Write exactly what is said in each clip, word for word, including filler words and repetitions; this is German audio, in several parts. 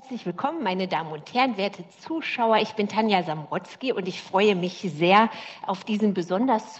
Herzlich willkommen, meine Damen und Herren, werte Zuschauer. Ich bin Tanja Samrotzki und ich freue mich sehr auf diesen besonders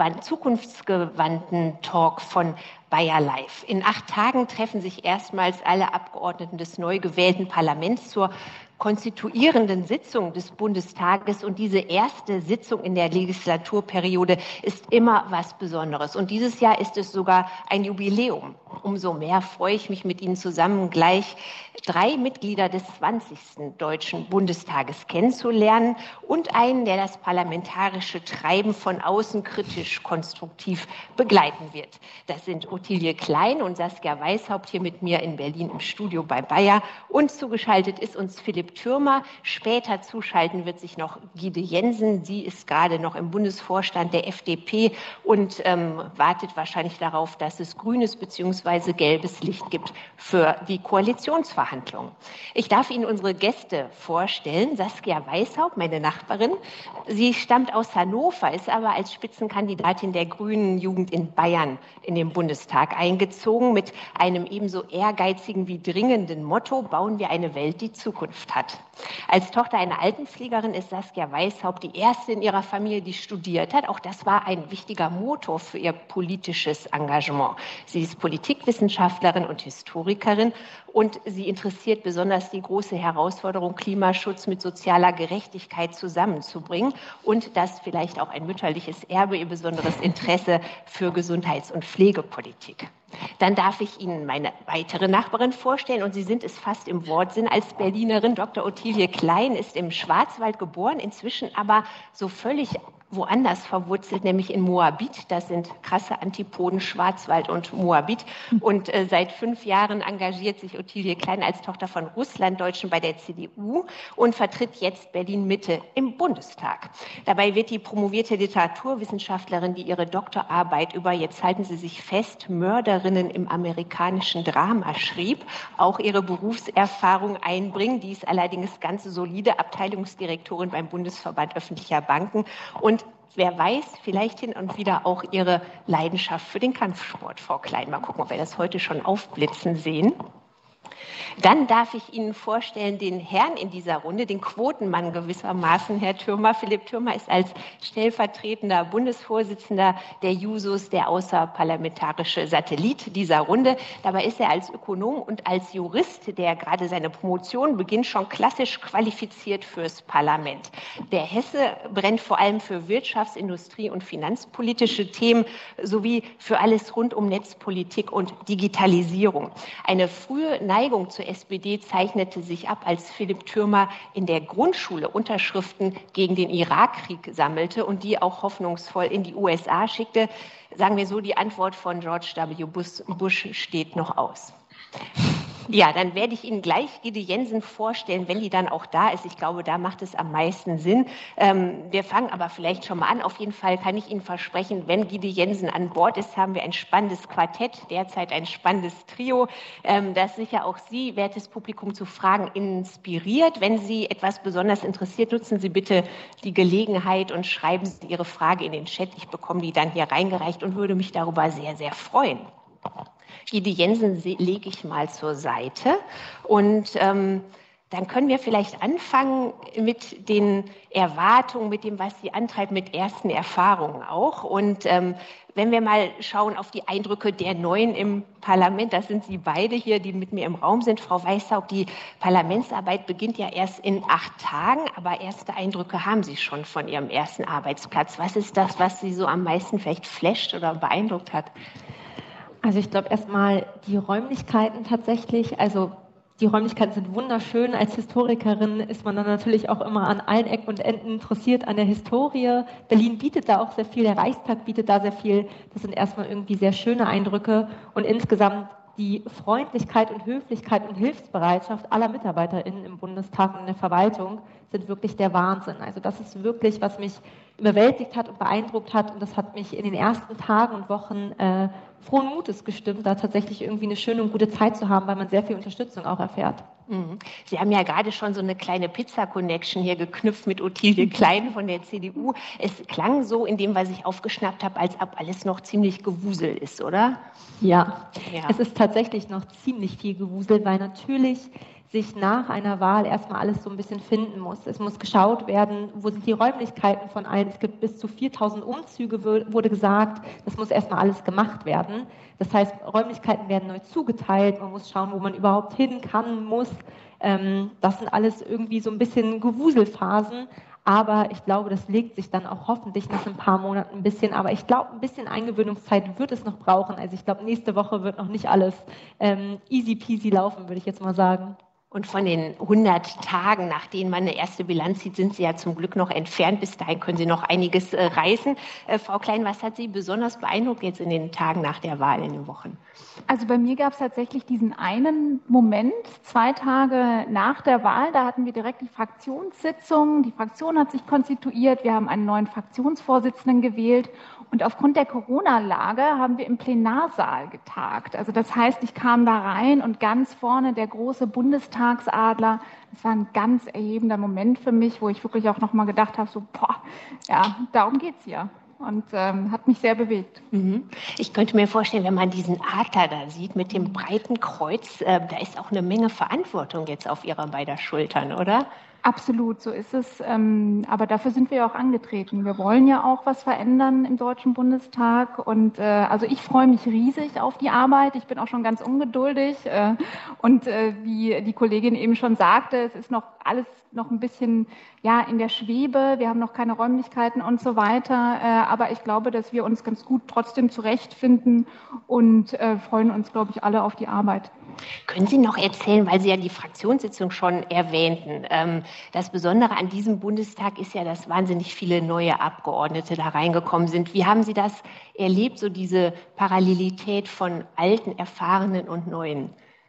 zukunftsgewandten Talk von Bayer Live. In acht Tagen treffen sich erstmals alle Abgeordneten des neu gewählten Parlaments zur konstituierenden Sitzung des Bundestages, und diese erste Sitzung in der Legislaturperiode ist immer was Besonderes. Und dieses Jahr ist es sogar ein Jubiläum. Umso mehr freue ich mich, mit Ihnen zusammen gleich drei Mitglieder des zwanzigsten Deutschen Bundestages kennenzulernen und einen, der das parlamentarische Treiben von außen kritisch konstruktiv begleiten wird. Das sind Ottilie Klein und Saskia Weishaupt hier mit mir in Berlin im Studio bei Bayer, und zugeschaltet ist uns Philipp Thürmer. Später zuschalten wird sich noch Gide Jensen. Sie ist gerade noch im Bundesvorstand der F D P und ähm, wartet wahrscheinlich darauf, dass es grünes bzw. gelbes Licht gibt für die Koalitionsverhandlungen. Ich darf Ihnen unsere Gäste vorstellen. Saskia Weishaupt, meine Nachbarin. Sie stammt aus Hannover, ist aber als Spitzenkandidatin der Grünen Jugend in Bayern in den Bundestag eingezogen, mit einem ebenso ehrgeizigen wie dringenden Motto: Bauen wir eine Welt, die Zukunft hat. Als Tochter einer Altenpflegerin ist Saskia Weishaupt die erste in ihrer Familie, die studiert hat. Auch das war ein wichtiger Motor für ihr politisches Engagement. Sie ist Politikwissenschaftlerin und Historikerin, und sie interessiert besonders die große Herausforderung, Klimaschutz mit sozialer Gerechtigkeit zusammenzubringen, und das vielleicht auch ein mütterliches Erbe, ihr besonderes Interesse für Gesundheits- und Pflegepolitik. Dann darf ich Ihnen meine weitere Nachbarin vorstellen, und Sie sind es fast im Wortsinn als Berlinerin. Doktor Ottilie Klein ist im Schwarzwald geboren, inzwischen aber so völlig woanders verwurzelt, nämlich in Moabit. Das sind krasse Antipoden, Schwarzwald und Moabit. Und äh, seit fünf Jahren engagiert sich Ottilie Klein als Tochter von Russlanddeutschen bei der C D U und vertritt jetzt Berlin-Mitte im Bundestag. Dabei wird die promovierte Literaturwissenschaftlerin, die ihre Doktorarbeit über, jetzt halten Sie sich fest, Mörderinnen im amerikanischen Drama schrieb, auch ihre Berufserfahrung einbringen. Die ist allerdings ganz solide Abteilungsdirektorin beim Bundesverband öffentlicher Banken und wer weiß, vielleicht hin und wieder auch Ihre Leidenschaft für den Kampfsport, Frau Klein. Mal gucken, ob wir das heute schon aufblitzen sehen. Dann darf ich Ihnen vorstellen den Herrn in dieser Runde, den Quotenmann gewissermaßen, Herr Thürmer. Philipp Thürmer ist als stellvertretender Bundesvorsitzender der Jusos der außerparlamentarische Satellit dieser Runde. Dabei ist er als Ökonom und als Jurist, der gerade seine Promotion beginnt, schon klassisch qualifiziert fürs Parlament. Der Hesse brennt vor allem für Wirtschafts-, Industrie- und finanzpolitische Themen sowie für alles rund um Netzpolitik und Digitalisierung. Eine frühe Neigung zur S P D zeichnete sich ab, als Philipp Thürmer in der Grundschule Unterschriften gegen den Irakkrieg sammelte und die auch hoffnungsvoll in die U S A schickte. Sagen wir so, die Antwort von George W. Bush steht noch aus. Ja, dann werde ich Ihnen gleich Gide Jensen vorstellen, wenn die dann auch da ist. Ich glaube, da macht es am meisten Sinn. Ähm, wir fangen aber vielleicht schon mal an. Auf jeden Fall kann ich Ihnen versprechen, wenn Gide Jensen an Bord ist, haben wir ein spannendes Quartett, derzeit ein spannendes Trio, ähm, das sicher auch Sie, wertes Publikum, zu Fragen inspiriert. Wenn Sie etwas besonders interessiert, nutzen Sie bitte die Gelegenheit und schreiben Sie Ihre Frage in den Chat. Ich bekomme die dann hier reingereicht und würde mich darüber sehr, sehr freuen. Gide Jensen lege ich mal zur Seite, und ähm, dann können wir vielleicht anfangen mit den Erwartungen, mit dem, was Sie antreibt, mit ersten Erfahrungen auch. Und ähm, wenn wir mal schauen auf die Eindrücke der Neuen im Parlament, das sind Sie beide hier, die mit mir im Raum sind. Frau Weishaupt, die Parlamentsarbeit beginnt ja erst in acht Tagen, aber erste Eindrücke haben Sie schon von Ihrem ersten Arbeitsplatz. Was ist das, was Sie so am meisten vielleicht flasht oder beeindruckt hat? Also ich glaube erstmal die Räumlichkeiten tatsächlich, also die Räumlichkeiten sind wunderschön. Als Historikerin ist man dann natürlich auch immer an allen Ecken und Enden interessiert an der Historie. Berlin bietet da auch sehr viel, der Reichstag bietet da sehr viel. Das sind erstmal irgendwie sehr schöne Eindrücke, und insgesamt die Freundlichkeit und Höflichkeit und Hilfsbereitschaft aller MitarbeiterInnen im Bundestag und in der Verwaltung sind wirklich der Wahnsinn. Also das ist wirklich, was mich überwältigt hat und beeindruckt hat, und das hat mich in den ersten Tagen und Wochen äh, frohen Mutes gestimmt, da tatsächlich irgendwie eine schöne und gute Zeit zu haben, weil man sehr viel Unterstützung auch erfährt. Sie haben ja gerade schon so eine kleine Pizza-Connection hier geknüpft mit Ottilie Klein von der C D U. Es klang so in dem, was ich aufgeschnappt habe, als ob alles noch ziemlich gewusel ist, oder? Ja, ja, es ist tatsächlich noch ziemlich viel gewusel, weil natürlich sich nach einer Wahl erstmal alles so ein bisschen finden muss. Es muss geschaut werden, wo sind die Räumlichkeiten von allen. Es gibt bis zu viertausend Umzüge, wurde gesagt. Das muss erstmal alles gemacht werden. Das heißt, Räumlichkeiten werden neu zugeteilt. Man muss schauen, wo man überhaupt hin kann, muss. Das sind alles irgendwie so ein bisschen Gewuselphasen. Aber ich glaube, das legt sich dann auch hoffentlich nach ein paar Monaten ein bisschen. Aber ich glaube, ein bisschen Eingewöhnungszeit wird es noch brauchen. Also ich glaube, nächste Woche wird noch nicht alles ähm, easy peasy laufen, würde ich jetzt mal sagen. Und von den hundert Tagen, nach denen man eine erste Bilanz zieht, sind Sie ja zum Glück noch entfernt. Bis dahin können Sie noch einiges äh, reißen. Äh, Frau Klein, was hat Sie besonders beeindruckt jetzt in den Tagen nach der Wahl, in den Wochen? Also bei mir gab es tatsächlich diesen einen Moment, zwei Tage nach der Wahl, da hatten wir direkt die Fraktionssitzung. Die Fraktion hat sich konstituiert, wir haben einen neuen Fraktionsvorsitzenden gewählt und aufgrund der Corona-Lage haben wir im Plenarsaal getagt. Also das heißt, ich kam da rein und ganz vorne der große Bundestagsadler. Das war ein ganz erhebender Moment für mich, wo ich wirklich auch nochmal gedacht habe, so, boah, ja, darum geht es hier. Und ähm, hat mich sehr bewegt. Ich könnte mir vorstellen, wenn man diesen Adler da sieht mit dem breiten Kreuz, äh, da ist auch eine Menge Verantwortung jetzt auf Ihrer beider Schultern, oder? Absolut, so ist es. Ähm, aber dafür sind wir ja auch angetreten. Wir wollen ja auch was verändern im Deutschen Bundestag. Und äh, also ich freue mich riesig auf die Arbeit. Ich bin auch schon ganz ungeduldig. Äh, und äh, wie die Kollegin eben schon sagte, es ist noch alles noch ein bisschen ja, in der Schwebe. Wir haben noch keine Räumlichkeiten und so weiter. Äh, aber ich glaube, dass wir uns ganz gut trotzdem zurechtfinden und äh, freuen uns, glaube ich, alle auf die Arbeit. Können Sie noch erzählen, weil Sie ja die Fraktionssitzung schon erwähnten, ähm, das Besondere an diesem Bundestag ist ja, dass wahnsinnig viele neue Abgeordnete da reingekommen sind. Wie haben Sie das erlebt, so diese Parallelität von alten, erfahrenen und neuen?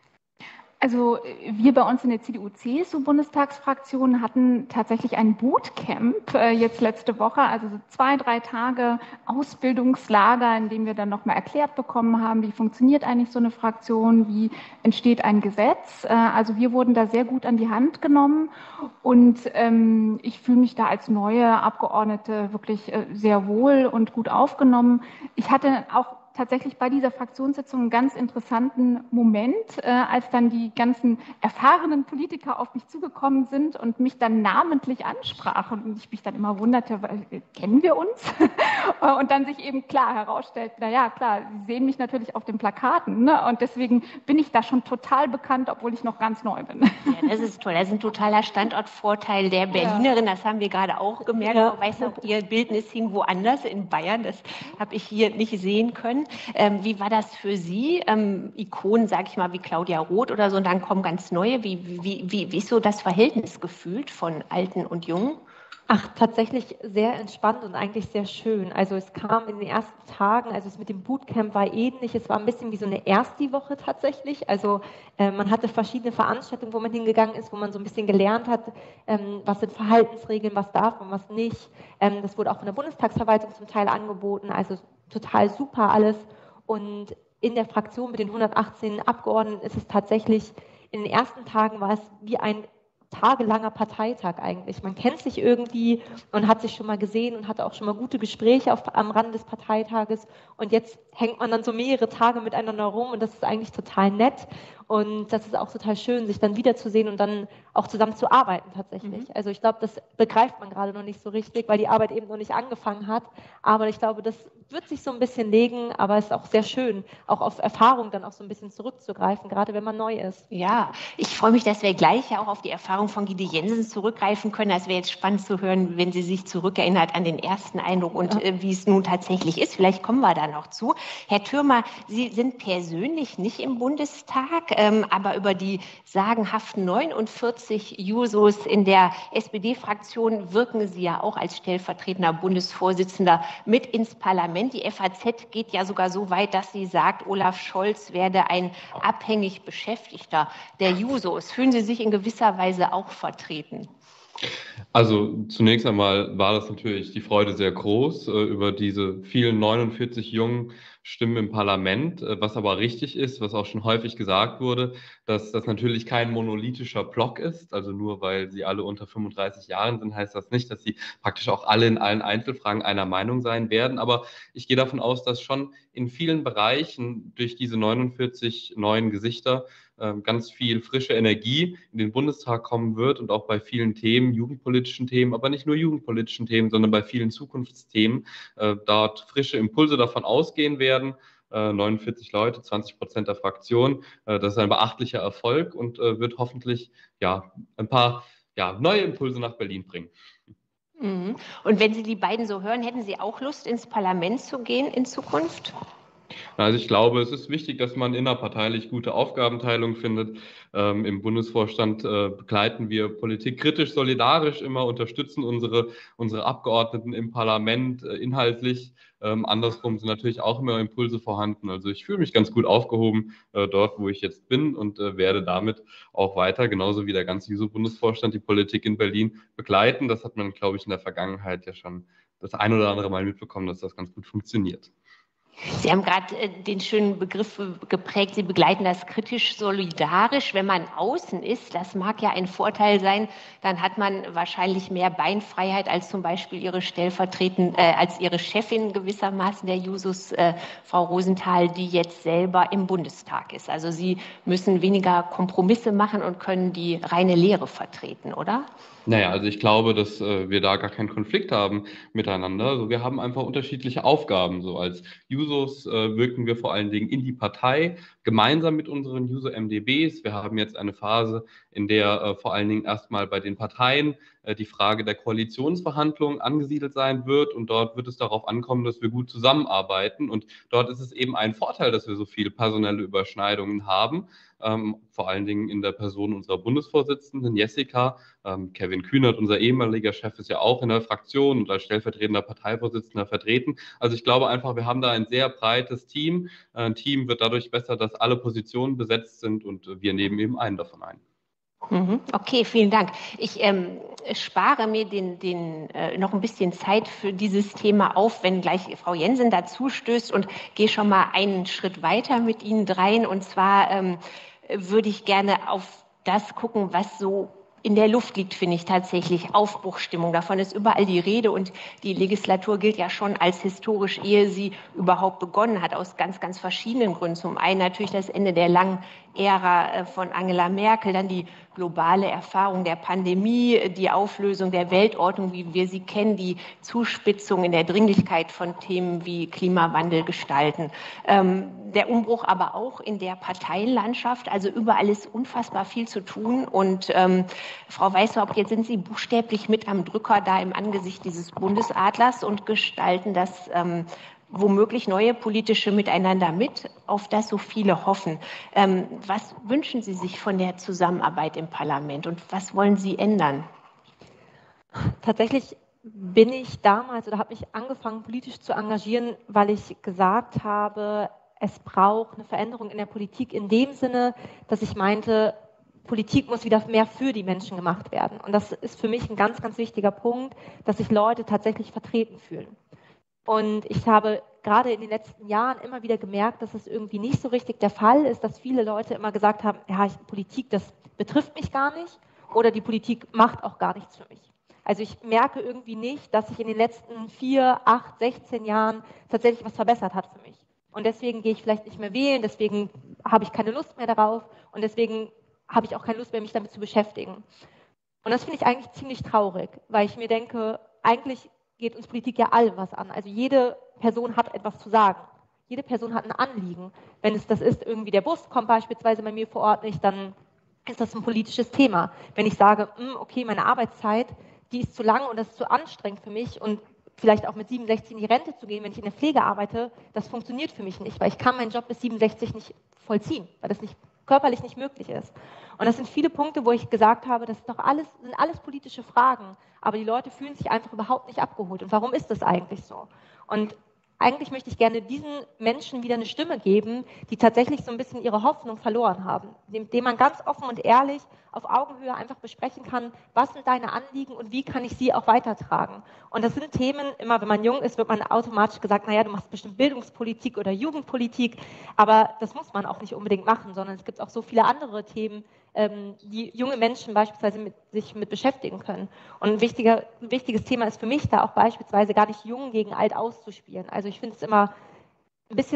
Also wir bei uns in der C D U-C S U-Bundestagsfraktion hatten tatsächlich ein Bootcamp äh, jetzt letzte Woche, also so zwei, drei Tage Ausbildungslager, in dem wir dann nochmal erklärt bekommen haben, wie funktioniert eigentlich so eine Fraktion, wie entsteht ein Gesetz. Äh, also wir wurden da sehr gut an die Hand genommen und ähm, ich fühle mich da als neue Abgeordnete wirklich äh, sehr wohl und gut aufgenommen. Ich hatte auch tatsächlich bei dieser Fraktionssitzung einen ganz interessanten Moment, äh, als dann die ganzen erfahrenen Politiker auf mich zugekommen sind und mich dann namentlich ansprachen und ich mich dann immer wunderte, weil, äh, kennen wir uns? Und dann sich eben klar herausstellt, naja, klar, Sie sehen mich natürlich auf den Plakaten, ne? Und deswegen bin ich da schon total bekannt, obwohl ich noch ganz neu bin. Ja, das ist toll. Das ist ein totaler Standortvorteil der Berlinerin. Das haben wir gerade auch gemerkt. Ja. Ich weiß auch, Ihr Bildnis hing woanders in Bayern. Das habe ich hier nicht sehen können. Ähm, wie war das für Sie? Ähm, Ikonen, sage ich mal, wie Claudia Roth oder so, und dann kommen ganz neue. Wie, wie, wie, wie ist so das Verhältnis gefühlt von Alten und Jungen? Ach, tatsächlich sehr entspannt und eigentlich sehr schön. Also es kam in den ersten Tagen, also es mit dem Bootcamp war ähnlich, es war ein bisschen wie so eine Ersti-Woche tatsächlich. Also äh, man hatte verschiedene Veranstaltungen, wo man hingegangen ist, wo man so ein bisschen gelernt hat, ähm, was sind Verhaltensregeln, was darf man, was nicht. Ähm, das wurde auch von der Bundestagsverwaltung zum Teil angeboten, also total super alles. Und in der Fraktion mit den hundertachtzehn Abgeordneten ist es tatsächlich, in den ersten Tagen war es wie ein tagelanger Parteitag eigentlich. Man kennt sich irgendwie und hat sich schon mal gesehen und hatte auch schon mal gute Gespräche auf, am Rand des Parteitages und jetzt hängt man dann so mehrere Tage miteinander rum und das ist eigentlich total nett und das ist auch total schön, sich dann wiederzusehen und dann auch zusammen zu arbeiten tatsächlich. Mhm. Also ich glaube, das begreift man gerade noch nicht so richtig, weil die Arbeit eben noch nicht angefangen hat, aber ich glaube, das wird sich so ein bisschen legen, aber es ist auch sehr schön, auch auf Erfahrung dann auch so ein bisschen zurückzugreifen, gerade wenn man neu ist. Ja, ich freue mich, dass wir gleich ja auch auf die Erfahrung von Gide Jensen zurückgreifen können. Das wäre jetzt spannend zu hören, wenn sie sich zurückerinnert an den ersten Eindruck und ja. äh, wie es nun tatsächlich ist. Vielleicht kommen wir da noch zu. Herr Thürmer, Sie sind persönlich nicht im Bundestag, ähm, aber über die sagenhaften neunundvierzig Jusos in der S P D-Fraktion wirken Sie ja auch als stellvertretender Bundesvorsitzender mit ins Parlament. Die F A Z geht ja sogar so weit, dass sie sagt, Olaf Scholz werde ein abhängig Beschäftigter der Jusos. Fühlen Sie sich in gewisser Weise auch vertreten? Also zunächst einmal war das natürlich die Freude sehr groß äh, über diese vielen neunundvierzig jungen Stimmen im Parlament, äh, was aber richtig ist, was auch schon häufig gesagt wurde, dass das natürlich kein monolithischer Block ist, also nur weil sie alle unter fünfunddreißig Jahren sind, heißt das nicht, dass sie praktisch auch alle in allen Einzelfragen einer Meinung sein werden, aber ich gehe davon aus, dass schon in vielen Bereichen durch diese neunundvierzig neuen Gesichter äh, ganz viel frische Energie in den Bundestag kommen wird und auch bei vielen Themen, jugendpolitischen Themen, aber nicht nur jugendpolitischen Themen, sondern bei vielen Zukunftsthemen, äh, dort frische Impulse davon ausgehen werden. Äh, neunundvierzig Leute, zwanzig Prozent der Fraktion. Äh, das ist ein beachtlicher Erfolg und äh, wird hoffentlich ja, ein paar ja, neue Impulse nach Berlin bringen. Mhm. Und wenn Sie die beiden so hören, hätten Sie auch Lust, ins Parlament zu gehen in Zukunft? Also ich glaube, es ist wichtig, dass man innerparteilich gute Aufgabenteilung findet. Ähm, Im Bundesvorstand äh, begleiten wir Politik kritisch, solidarisch immer, unterstützen unsere, unsere Abgeordneten im Parlament äh, inhaltlich. Ähm, andersrum sind natürlich auch immer Impulse vorhanden. Also ich fühle mich ganz gut aufgehoben äh, dort, wo ich jetzt bin und äh, werde damit auch weiter, genauso wie der ganze Juso-Bundesvorstand, die Politik in Berlin begleiten. Das hat man, glaube ich, in der Vergangenheit ja schon das ein oder andere Mal mitbekommen, dass das ganz gut funktioniert. Sie haben gerade äh, den schönen Begriff geprägt, Sie begleiten das kritisch solidarisch. Wenn man außen ist, das mag ja ein Vorteil sein, dann hat man wahrscheinlich mehr Beinfreiheit als zum Beispiel Ihre Stellvertretende, äh, als Ihre Chefin gewissermaßen der Jusos, äh, Frau Rosenthal, die jetzt selber im Bundestag ist. Also Sie müssen weniger Kompromisse machen und können die reine Lehre vertreten, oder? Naja, also ich glaube, dass äh, wir da gar keinen Konflikt haben miteinander. Also wir haben einfach unterschiedliche Aufgaben. So als Jusos äh, wirken wir vor allen Dingen in die Partei gemeinsam mit unseren Juso-M D Bs. Wir haben jetzt eine Phase, in der äh, vor allen Dingen erstmal bei den Parteien äh, die Frage der Koalitionsverhandlungen angesiedelt sein wird. Und dort wird es darauf ankommen, dass wir gut zusammenarbeiten. Und dort ist es eben ein Vorteil, dass wir so viele personelle Überschneidungen haben. Ähm, vor allen Dingen in der Person unserer Bundesvorsitzenden Jessica. Ähm, Kevin Kühnert, unser ehemaliger Chef, ist ja auch in der Fraktion und als stellvertretender Parteivorsitzender vertreten. Also ich glaube einfach, wir haben da ein sehr breites Team. Ein Team wird dadurch besser, dass alle Positionen besetzt sind und wir nehmen eben einen davon ein. Okay, vielen Dank. Ich ähm, spare mir den, den, äh, noch ein bisschen Zeit für dieses Thema auf, wenn gleich Frau Jensen dazu stößt und gehe schon mal einen Schritt weiter mit Ihnen dreien. Und zwar ähm, würde ich gerne auf das gucken, was so in der Luft liegt, finde ich tatsächlich. Aufbruchsstimmung. Davon ist überall die Rede und die Legislatur gilt ja schon als historisch, ehe sie überhaupt begonnen hat, aus ganz, ganz verschiedenen Gründen. Zum einen natürlich das Ende der langen Ära von Angela Merkel, dann die globale Erfahrung der Pandemie, die Auflösung der Weltordnung, wie wir sie kennen, die Zuspitzung in der Dringlichkeit von Themen wie Klimawandel gestalten. Ähm, der Umbruch aber auch in der Parteienlandschaft, also überall ist unfassbar viel zu tun. Und ähm, Frau Weishaupt, jetzt sind Sie buchstäblich mit am Drücker da im Angesicht dieses Bundesadlers und gestalten das ähm, womöglich neue politische Miteinander mit, auf das so viele hoffen. Ähm, was wünschen Sie sich von der Zusammenarbeit im Parlament und was wollen Sie ändern? Tatsächlich bin ich damals oder habe mich angefangen, politisch zu engagieren, weil ich gesagt habe, es braucht eine Veränderung in der Politik in dem Sinne, dass ich meinte, Politik muss wieder mehr für die Menschen gemacht werden. Und das ist für mich ein ganz, ganz wichtiger Punkt, dass sich Leute tatsächlich vertreten fühlen. Und ich habe gerade in den letzten Jahren immer wieder gemerkt, dass es irgendwie nicht so richtig der Fall ist, dass viele Leute immer gesagt haben, ja, ich, Politik, das betrifft mich gar nicht oder die Politik macht auch gar nichts für mich. Also ich merke irgendwie nicht, dass sich in den letzten vier, acht, sechzehn Jahren tatsächlich was verbessert hat für mich. Und deswegen gehe ich vielleicht nicht mehr wählen, deswegen habe ich keine Lust mehr darauf und deswegen habe ich auch keine Lust mehr, mich damit zu beschäftigen. Und das finde ich eigentlich ziemlich traurig, weil ich mir denke, eigentlich geht uns Politik ja allen was an. Also jede Person hat etwas zu sagen. Jede Person hat ein Anliegen. Wenn es das ist, irgendwie der Bus kommt beispielsweise bei mir vor Ort nicht, dann ist das ein politisches Thema. Wenn ich sage, okay, meine Arbeitszeit, die ist zu lang und das ist zu anstrengend für mich und vielleicht auch mit siebenundsechzig in die Rente zu gehen, wenn ich in der Pflege arbeite, das funktioniert für mich nicht, weil ich kann meinen Job bis siebenundsechzig nicht vollziehen, weil das nicht körperlich nicht möglich ist. Und das sind viele Punkte, wo ich gesagt habe, das ist doch alles, sind alles politische Fragen, aber die Leute fühlen sich einfach überhaupt nicht abgeholt. Und warum ist das eigentlich so? Und eigentlich möchte ich gerne diesen Menschen wieder eine Stimme geben, die tatsächlich so ein bisschen ihre Hoffnung verloren haben, indem man ganz offen und ehrlich auf Augenhöhe einfach besprechen kann, was sind deine Anliegen und wie kann ich sie auch weitertragen. Und das sind Themen, immer wenn man jung ist, wird man automatisch gesagt, naja, du machst bestimmt Bildungspolitik oder Jugendpolitik, aber das muss man auch nicht unbedingt machen, sondern es gibt auch so viele andere Themen, die junge Menschen beispielsweise mit, sich mit beschäftigen können. Und ein, wichtiger, ein wichtiges Thema ist für mich da auch beispielsweise gar nicht jung gegen alt auszuspielen. Also ich finde es immer ein bisschen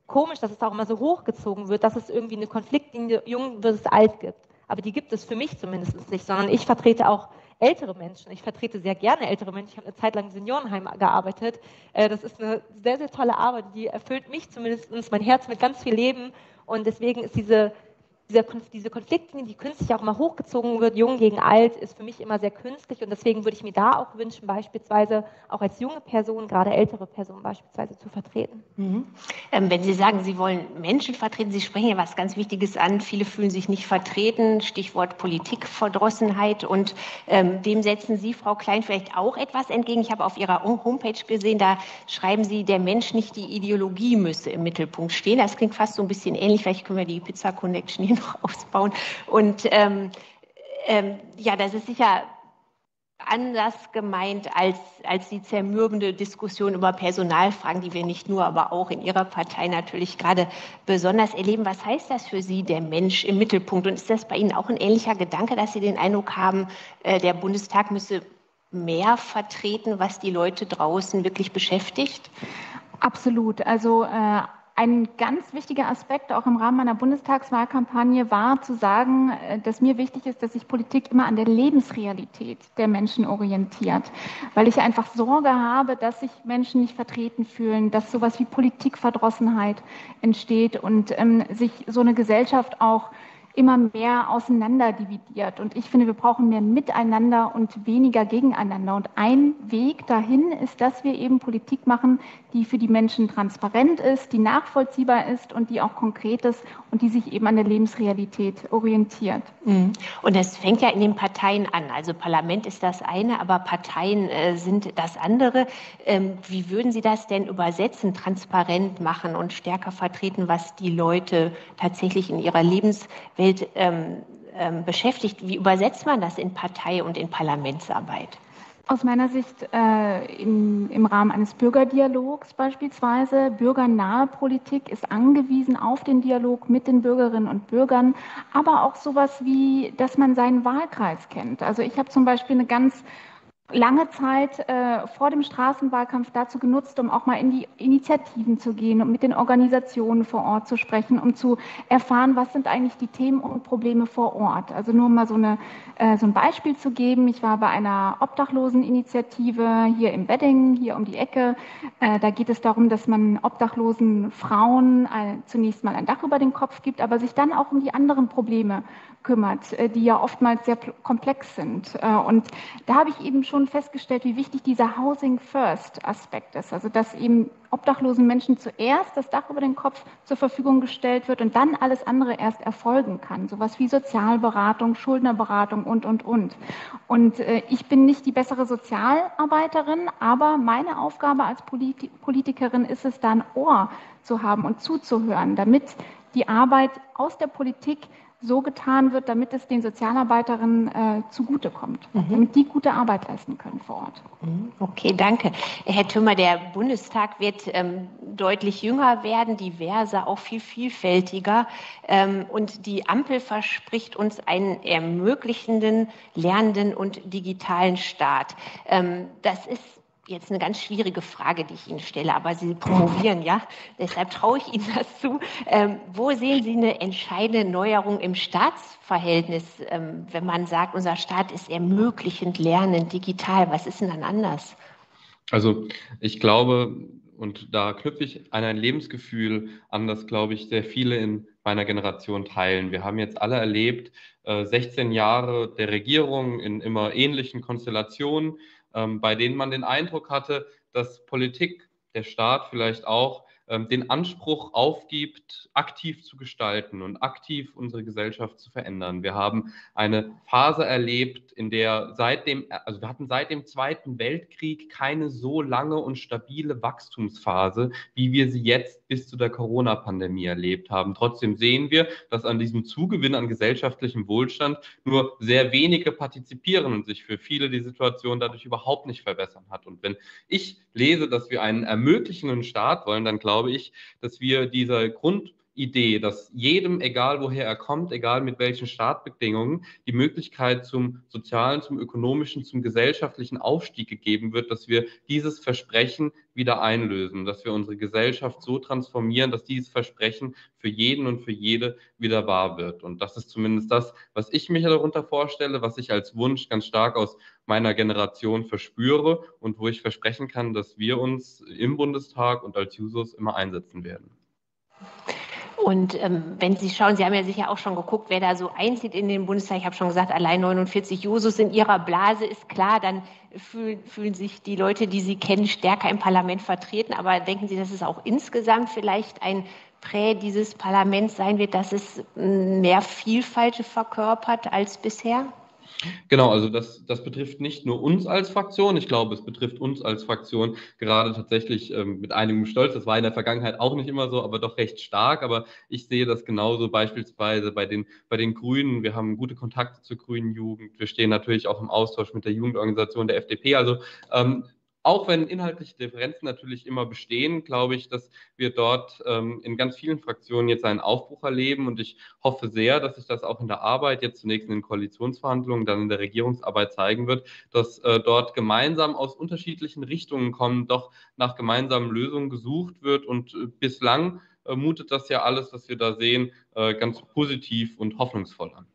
komisch, dass es auch immer so hochgezogen wird, dass es irgendwie eine Konfliktlinie jung versus alt gibt. Aber die gibt es für mich zumindest nicht, sondern ich vertrete auch ältere Menschen. Ich vertrete sehr gerne ältere Menschen. Ich habe eine Zeit lang im Seniorenheim gearbeitet. Das ist eine sehr, sehr tolle Arbeit. Die erfüllt mich zumindest, mein Herz mit ganz viel Leben. Und deswegen ist diese Dieser, diese Konfliktlinie, die künstlich auch immer hochgezogen wird, jung gegen alt, ist für mich immer sehr künstlich und deswegen würde ich mir da auch wünschen, beispielsweise auch als junge Person, gerade ältere Personen beispielsweise zu vertreten. Mhm. Ähm, wenn Sie sagen, Sie wollen Menschen vertreten, Sie sprechen ja was ganz Wichtiges an, viele fühlen sich nicht vertreten, Stichwort Politikverdrossenheit und ähm, dem setzen Sie, Frau Klein, vielleicht auch etwas entgegen. Ich habe auf Ihrer Homepage gesehen, da schreiben Sie, der Mensch, nicht die Ideologie müsse im Mittelpunkt stehen. Das klingt fast so ein bisschen ähnlich, vielleicht können wir die Pizza Connection hier noch ausbauen. Und ähm, ähm, ja, das ist sicher anders gemeint als, als die zermürbende Diskussion über Personalfragen, die wir nicht nur, aber auch in Ihrer Partei natürlich gerade besonders erleben. Was heißt das für Sie, der Mensch im Mittelpunkt? Und ist das bei Ihnen auch ein ähnlicher Gedanke, dass Sie den Eindruck haben, äh, der Bundestag müsse mehr vertreten, was die Leute draußen wirklich beschäftigt? Absolut. Also äh, ein ganz wichtiger Aspekt auch im Rahmen meiner Bundestagswahlkampagne war zu sagen, dass mir wichtig ist, dass sich Politik immer an der Lebensrealität der Menschen orientiert, weil ich einfach Sorge habe, dass sich Menschen nicht vertreten fühlen, dass sowas wie Politikverdrossenheit entsteht und ähm, sich so eine Gesellschaft auch immer mehr auseinander dividiert. Und ich finde, wir brauchen mehr Miteinander und weniger gegeneinander. Und ein Weg dahin ist, dass wir eben Politik machen, die für die Menschen transparent ist, die nachvollziehbar ist und die auch konkret ist und die sich eben an der Lebensrealität orientiert. Und das fängt ja in den Parteien an. Also Parlament ist das eine, aber Parteien äh, sind das andere. Ähm, wie würden Sie das denn übersetzen, transparent machen und stärker vertreten, was die Leute tatsächlich in ihrer Lebenswelt Ähm, ähm, beschäftigt? Wie übersetzt man das in Partei- und in Parlamentsarbeit? Aus meiner Sicht äh, im, im Rahmen eines Bürgerdialogs beispielsweise. Bürgernahe Politik ist angewiesen auf den Dialog mit den Bürgerinnen und Bürgern, aber auch sowas wie, dass man seinen Wahlkreis kennt. Also ich habe zum Beispiel eine ganz lange Zeit äh, vor dem Straßenwahlkampf dazu genutzt, um auch mal in die Initiativen zu gehen und mit den Organisationen vor Ort zu sprechen, um zu erfahren, was sind eigentlich die Themen und Probleme vor Ort. Also nur mal so, eine, äh, so ein Beispiel zu geben. Ich war bei einer Obdachloseninitiative hier im Wedding, hier um die Ecke. Äh, da geht es darum, dass man obdachlosen Frauen ein, zunächst mal ein Dach über den Kopf gibt, aber sich dann auch um die anderen Probleme kümmert, äh, die ja oftmals sehr komplex sind. Äh, und da habe ich eben schon festgestellt, wie wichtig dieser Housing First Aspekt ist. Also dass eben obdachlosen Menschen zuerst das Dach über den Kopf zur Verfügung gestellt wird und dann alles andere erst erfolgen kann. Sowas wie Sozialberatung, Schuldnerberatung und, und, und. Und äh, ich bin nicht die bessere Sozialarbeiterin, aber meine Aufgabe als Polit- Politikerin ist es, da ein Ohr zu haben und zuzuhören, damit die Arbeit aus der Politik so getan wird, damit es den Sozialarbeiterinnen äh, zugutekommt, mhm. damit die gute Arbeit leisten können vor Ort. Okay, danke. Herr Thümmer, der Bundestag wird ähm, deutlich jünger werden, diverser, auch viel vielfältiger. Ähm, und die Ampel verspricht uns einen ermöglichenden, lernenden und digitalen Staat. Ähm, das ist jetzt eine ganz schwierige Frage, die ich Ihnen stelle, aber Sie promovieren, ja? Deshalb traue ich Ihnen das zu. Ähm, wo sehen Sie eine entscheidende Neuerung im Staatsverhältnis, ähm, wenn man sagt, unser Staat ist ermöglichend, lernend, digital? Was ist denn dann anders? Also ich glaube, und da knüpfe ich an ein Lebensgefühl an, das, glaube ich, sehr viele in meiner Generation teilen. Wir haben jetzt alle erlebt, äh, sechzehn Jahre der Regierung in immer ähnlichen Konstellationen, ähm, bei denen man den Eindruck hatte, dass Politik, der Staat vielleicht auch, ähm, den Anspruch aufgibt, aktiv zu gestalten und aktiv unsere Gesellschaft zu verändern. Wir haben eine Phase erlebt, in der seit dem, also wir hatten seit dem Zweiten Weltkrieg keine so lange und stabile Wachstumsphase, wie wir sie jetzt bis zu der Corona-Pandemie erlebt haben. Trotzdem sehen wir, dass an diesem Zugewinn an gesellschaftlichem Wohlstand nur sehr wenige partizipieren und sich für viele die Situation dadurch überhaupt nicht verbessern hat. Und wenn ich lese, dass wir einen ermöglichenden Staat wollen, dann glaube ich, dass wir diese Grund Idee, dass jedem, egal woher er kommt, egal mit welchen Startbedingungen, die Möglichkeit zum sozialen, zum ökonomischen, zum gesellschaftlichen Aufstieg gegeben wird, dass wir dieses Versprechen wieder einlösen, dass wir unsere Gesellschaft so transformieren, dass dieses Versprechen für jeden und für jede wieder wahr wird. Und das ist zumindest das, was ich mir darunter vorstelle, was ich als Wunsch ganz stark aus meiner Generation verspüre und wo ich versprechen kann, dass wir uns im Bundestag und als Jusos immer einsetzen werden. Und ähm, wenn Sie schauen, Sie haben ja sicher auch schon geguckt, wer da so einzieht in den Bundestag. Ich habe schon gesagt, allein neunundvierzig Jusos in Ihrer Blase ist klar, dann fühlen, fühlen sich die Leute, die Sie kennen, stärker im Parlament vertreten. Aber denken Sie, dass es auch insgesamt vielleicht ein Prä dieses Parlaments sein wird, dass es mehr Vielfalt verkörpert als bisher? Genau, also das, das betrifft nicht nur uns als Fraktion, ich glaube, es betrifft uns als Fraktion gerade tatsächlich ähm, mit einigem Stolz. Das war in der Vergangenheit auch nicht immer so, aber doch recht stark. Aber ich sehe das genauso beispielsweise bei den, bei den Grünen. Wir haben gute Kontakte zur grünen Jugend. Wir stehen natürlich auch im Austausch mit der Jugendorganisation der F D P. Also ähm, auch wenn inhaltliche Differenzen natürlich immer bestehen, glaube ich, dass wir dort ähm, in ganz vielen Fraktionen jetzt einen Aufbruch erleben. Und ich hoffe sehr, dass sich das auch in der Arbeit, jetzt zunächst in den Koalitionsverhandlungen, dann in der Regierungsarbeit zeigen wird, dass äh, dort gemeinsam aus unterschiedlichen Richtungen kommen, doch nach gemeinsamen Lösungen gesucht wird. Und äh, bislang äh, mutet das ja alles, was wir da sehen, äh, ganz positiv und hoffnungsvoll an.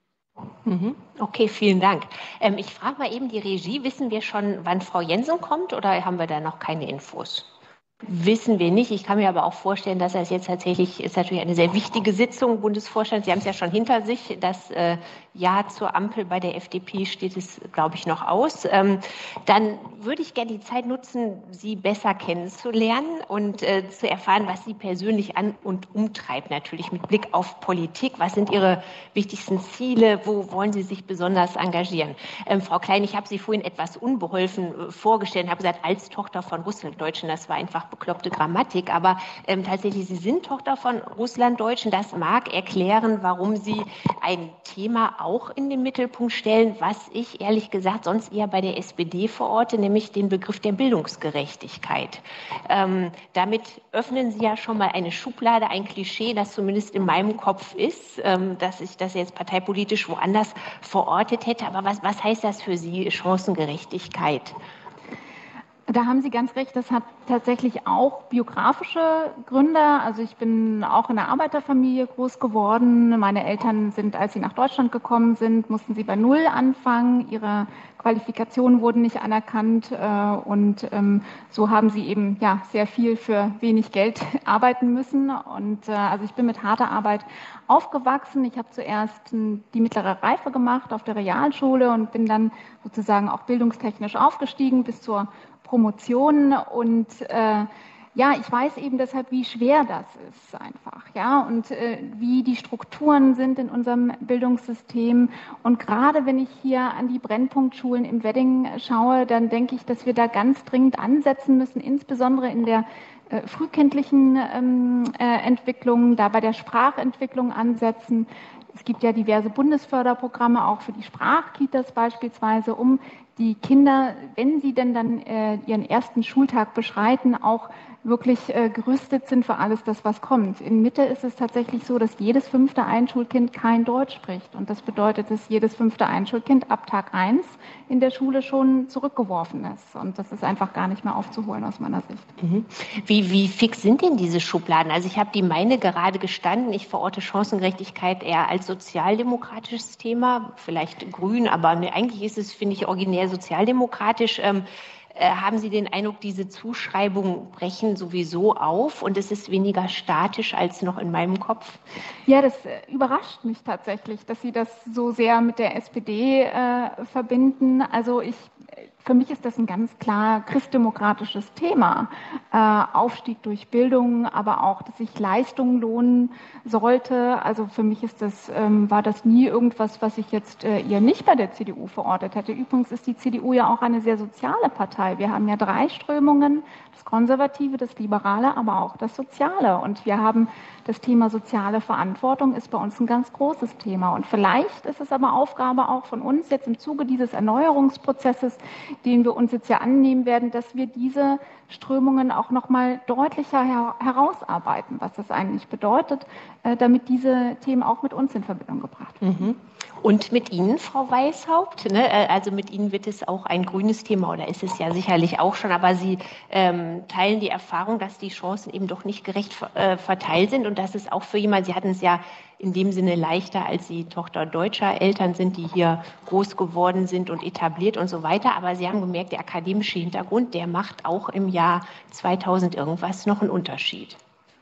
Okay, vielen Dank. Ähm, ich frage mal eben die Regie, wissen wir schon, wann Frau Jensen kommt oder haben wir da noch keine Infos? Wissen wir nicht. Ich kann mir aber auch vorstellen, dass das jetzt tatsächlich, ist natürlich eine sehr wichtige Sitzung, Bundesvorstand. Sie haben es ja schon hinter sich. Das äh, Ja zur Ampel bei der F D P steht es, glaube ich, noch aus. Ähm, dann würde ich gerne die Zeit nutzen, Sie besser kennenzulernen und äh, zu erfahren, was Sie persönlich an und umtreibt, natürlich mit Blick auf Politik. Was sind Ihre wichtigsten Ziele? Wo wollen Sie sich besonders engagieren? Ähm, Frau Klein, ich habe Sie vorhin etwas unbeholfen äh, vorgestellt, habe gesagt, als Tochter von Russlanddeutschen, das war einfach bekloppte Grammatik, aber ähm, tatsächlich, Sie sind Tochter von Russlanddeutschen. Das mag erklären, warum Sie ein Thema auch in den Mittelpunkt stellen, was ich ehrlich gesagt sonst eher bei der S P D verorte, nämlich den Begriff der Bildungsgerechtigkeit. Ähm, damit öffnen Sie ja schon mal eine Schublade, ein Klischee, das zumindest in meinem Kopf ist, ähm, dass ich das jetzt parteipolitisch woanders verortet hätte. Aber was, was heißt das für Sie, Chancengerechtigkeit? Da haben Sie ganz recht, das hat tatsächlich auch biografische Gründe. Also ich bin auch in einer Arbeiterfamilie groß geworden. Meine Eltern sind, als sie nach Deutschland gekommen sind, mussten sie bei Null anfangen. Ihre Qualifikationen wurden nicht anerkannt und so haben sie eben ja sehr viel für wenig Geld arbeiten müssen. Und also ich bin mit harter Arbeit aufgewachsen. Ich habe zuerst die mittlere Reife gemacht auf der Realschule und bin dann sozusagen auch bildungstechnisch aufgestiegen bis zur Promotion und äh, ja, ich weiß eben deshalb, wie schwer das ist einfach, ja, und äh, wie die Strukturen sind in unserem Bildungssystem. Und gerade wenn ich hier an die Brennpunktschulen im Wedding schaue, dann denke ich, dass wir da ganz dringend ansetzen müssen, insbesondere in der äh, frühkindlichen ähm, äh, Entwicklung, da bei der Sprachentwicklung ansetzen. Es gibt ja diverse Bundesförderprogramme, auch für die Sprachkitas beispielsweise, um die Kinder, wenn sie denn dann äh, ihren ersten Schultag beschreiten, auch wirklich äh, gerüstet sind für alles das, was kommt. In Mitte ist es tatsächlich so, dass jedes fünfte Einschulkind kein Deutsch spricht. Und das bedeutet, dass jedes fünfte Einschulkind ab Tag eins in der Schule schon zurückgeworfen ist. Und das ist einfach gar nicht mehr aufzuholen aus meiner Sicht. Mhm. Wie, wie fix sind denn diese Schubladen? Also ich habe die meine gerade gestanden. Ich verorte Chancengerechtigkeit eher als sozialdemokratisches Thema, vielleicht grün, aber nee, eigentlich ist es, finde ich, originär sozialdemokratisch. Ähm, Haben Sie den Eindruck, diese Zuschreibungen brechen sowieso auf und es ist weniger statisch als noch in meinem Kopf? Ja, das überrascht mich tatsächlich, dass Sie das so sehr mit der S P D äh, verbinden. Also ich, für mich ist das ein ganz klar christdemokratisches Thema. Äh, Aufstieg durch Bildung, aber auch, dass sich Leistungen lohnen sollte. Also für mich ist das, ähm, war das nie irgendwas, was ich jetzt äh, eher nicht bei der C D U verortet hätte. Übrigens ist die C D U ja auch eine sehr soziale Partei. Wir haben ja drei Strömungen, das Konservative, das Liberale, aber auch das Soziale. Und wir haben das Thema soziale Verantwortung ist bei uns ein ganz großes Thema. Und vielleicht ist es aber Aufgabe auch von uns jetzt im Zuge dieses Erneuerungsprozesses, den wir uns jetzt ja annehmen werden, dass wir diese Strömungen auch nochmal deutlicher her herausarbeiten, was das eigentlich bedeutet, äh, damit diese Themen auch mit uns in Verbindung gebracht werden. Mhm. Und mit Ihnen, Frau Weishaupt, ne? Also mit Ihnen wird es auch ein grünes Thema, oder ist es ja sicherlich auch schon, aber Sie ähm, teilen die Erfahrung, dass die Chancen eben doch nicht gerecht äh, verteilt sind und dass es auch für jemanden, Sie hatten es ja in dem Sinne leichter, als Sie Tochter deutscher Eltern sind, die hier groß geworden sind und etabliert und so weiter, aber Sie haben gemerkt, der akademische Hintergrund, der macht auch im Jahr zweitausend irgendwas noch einen Unterschied.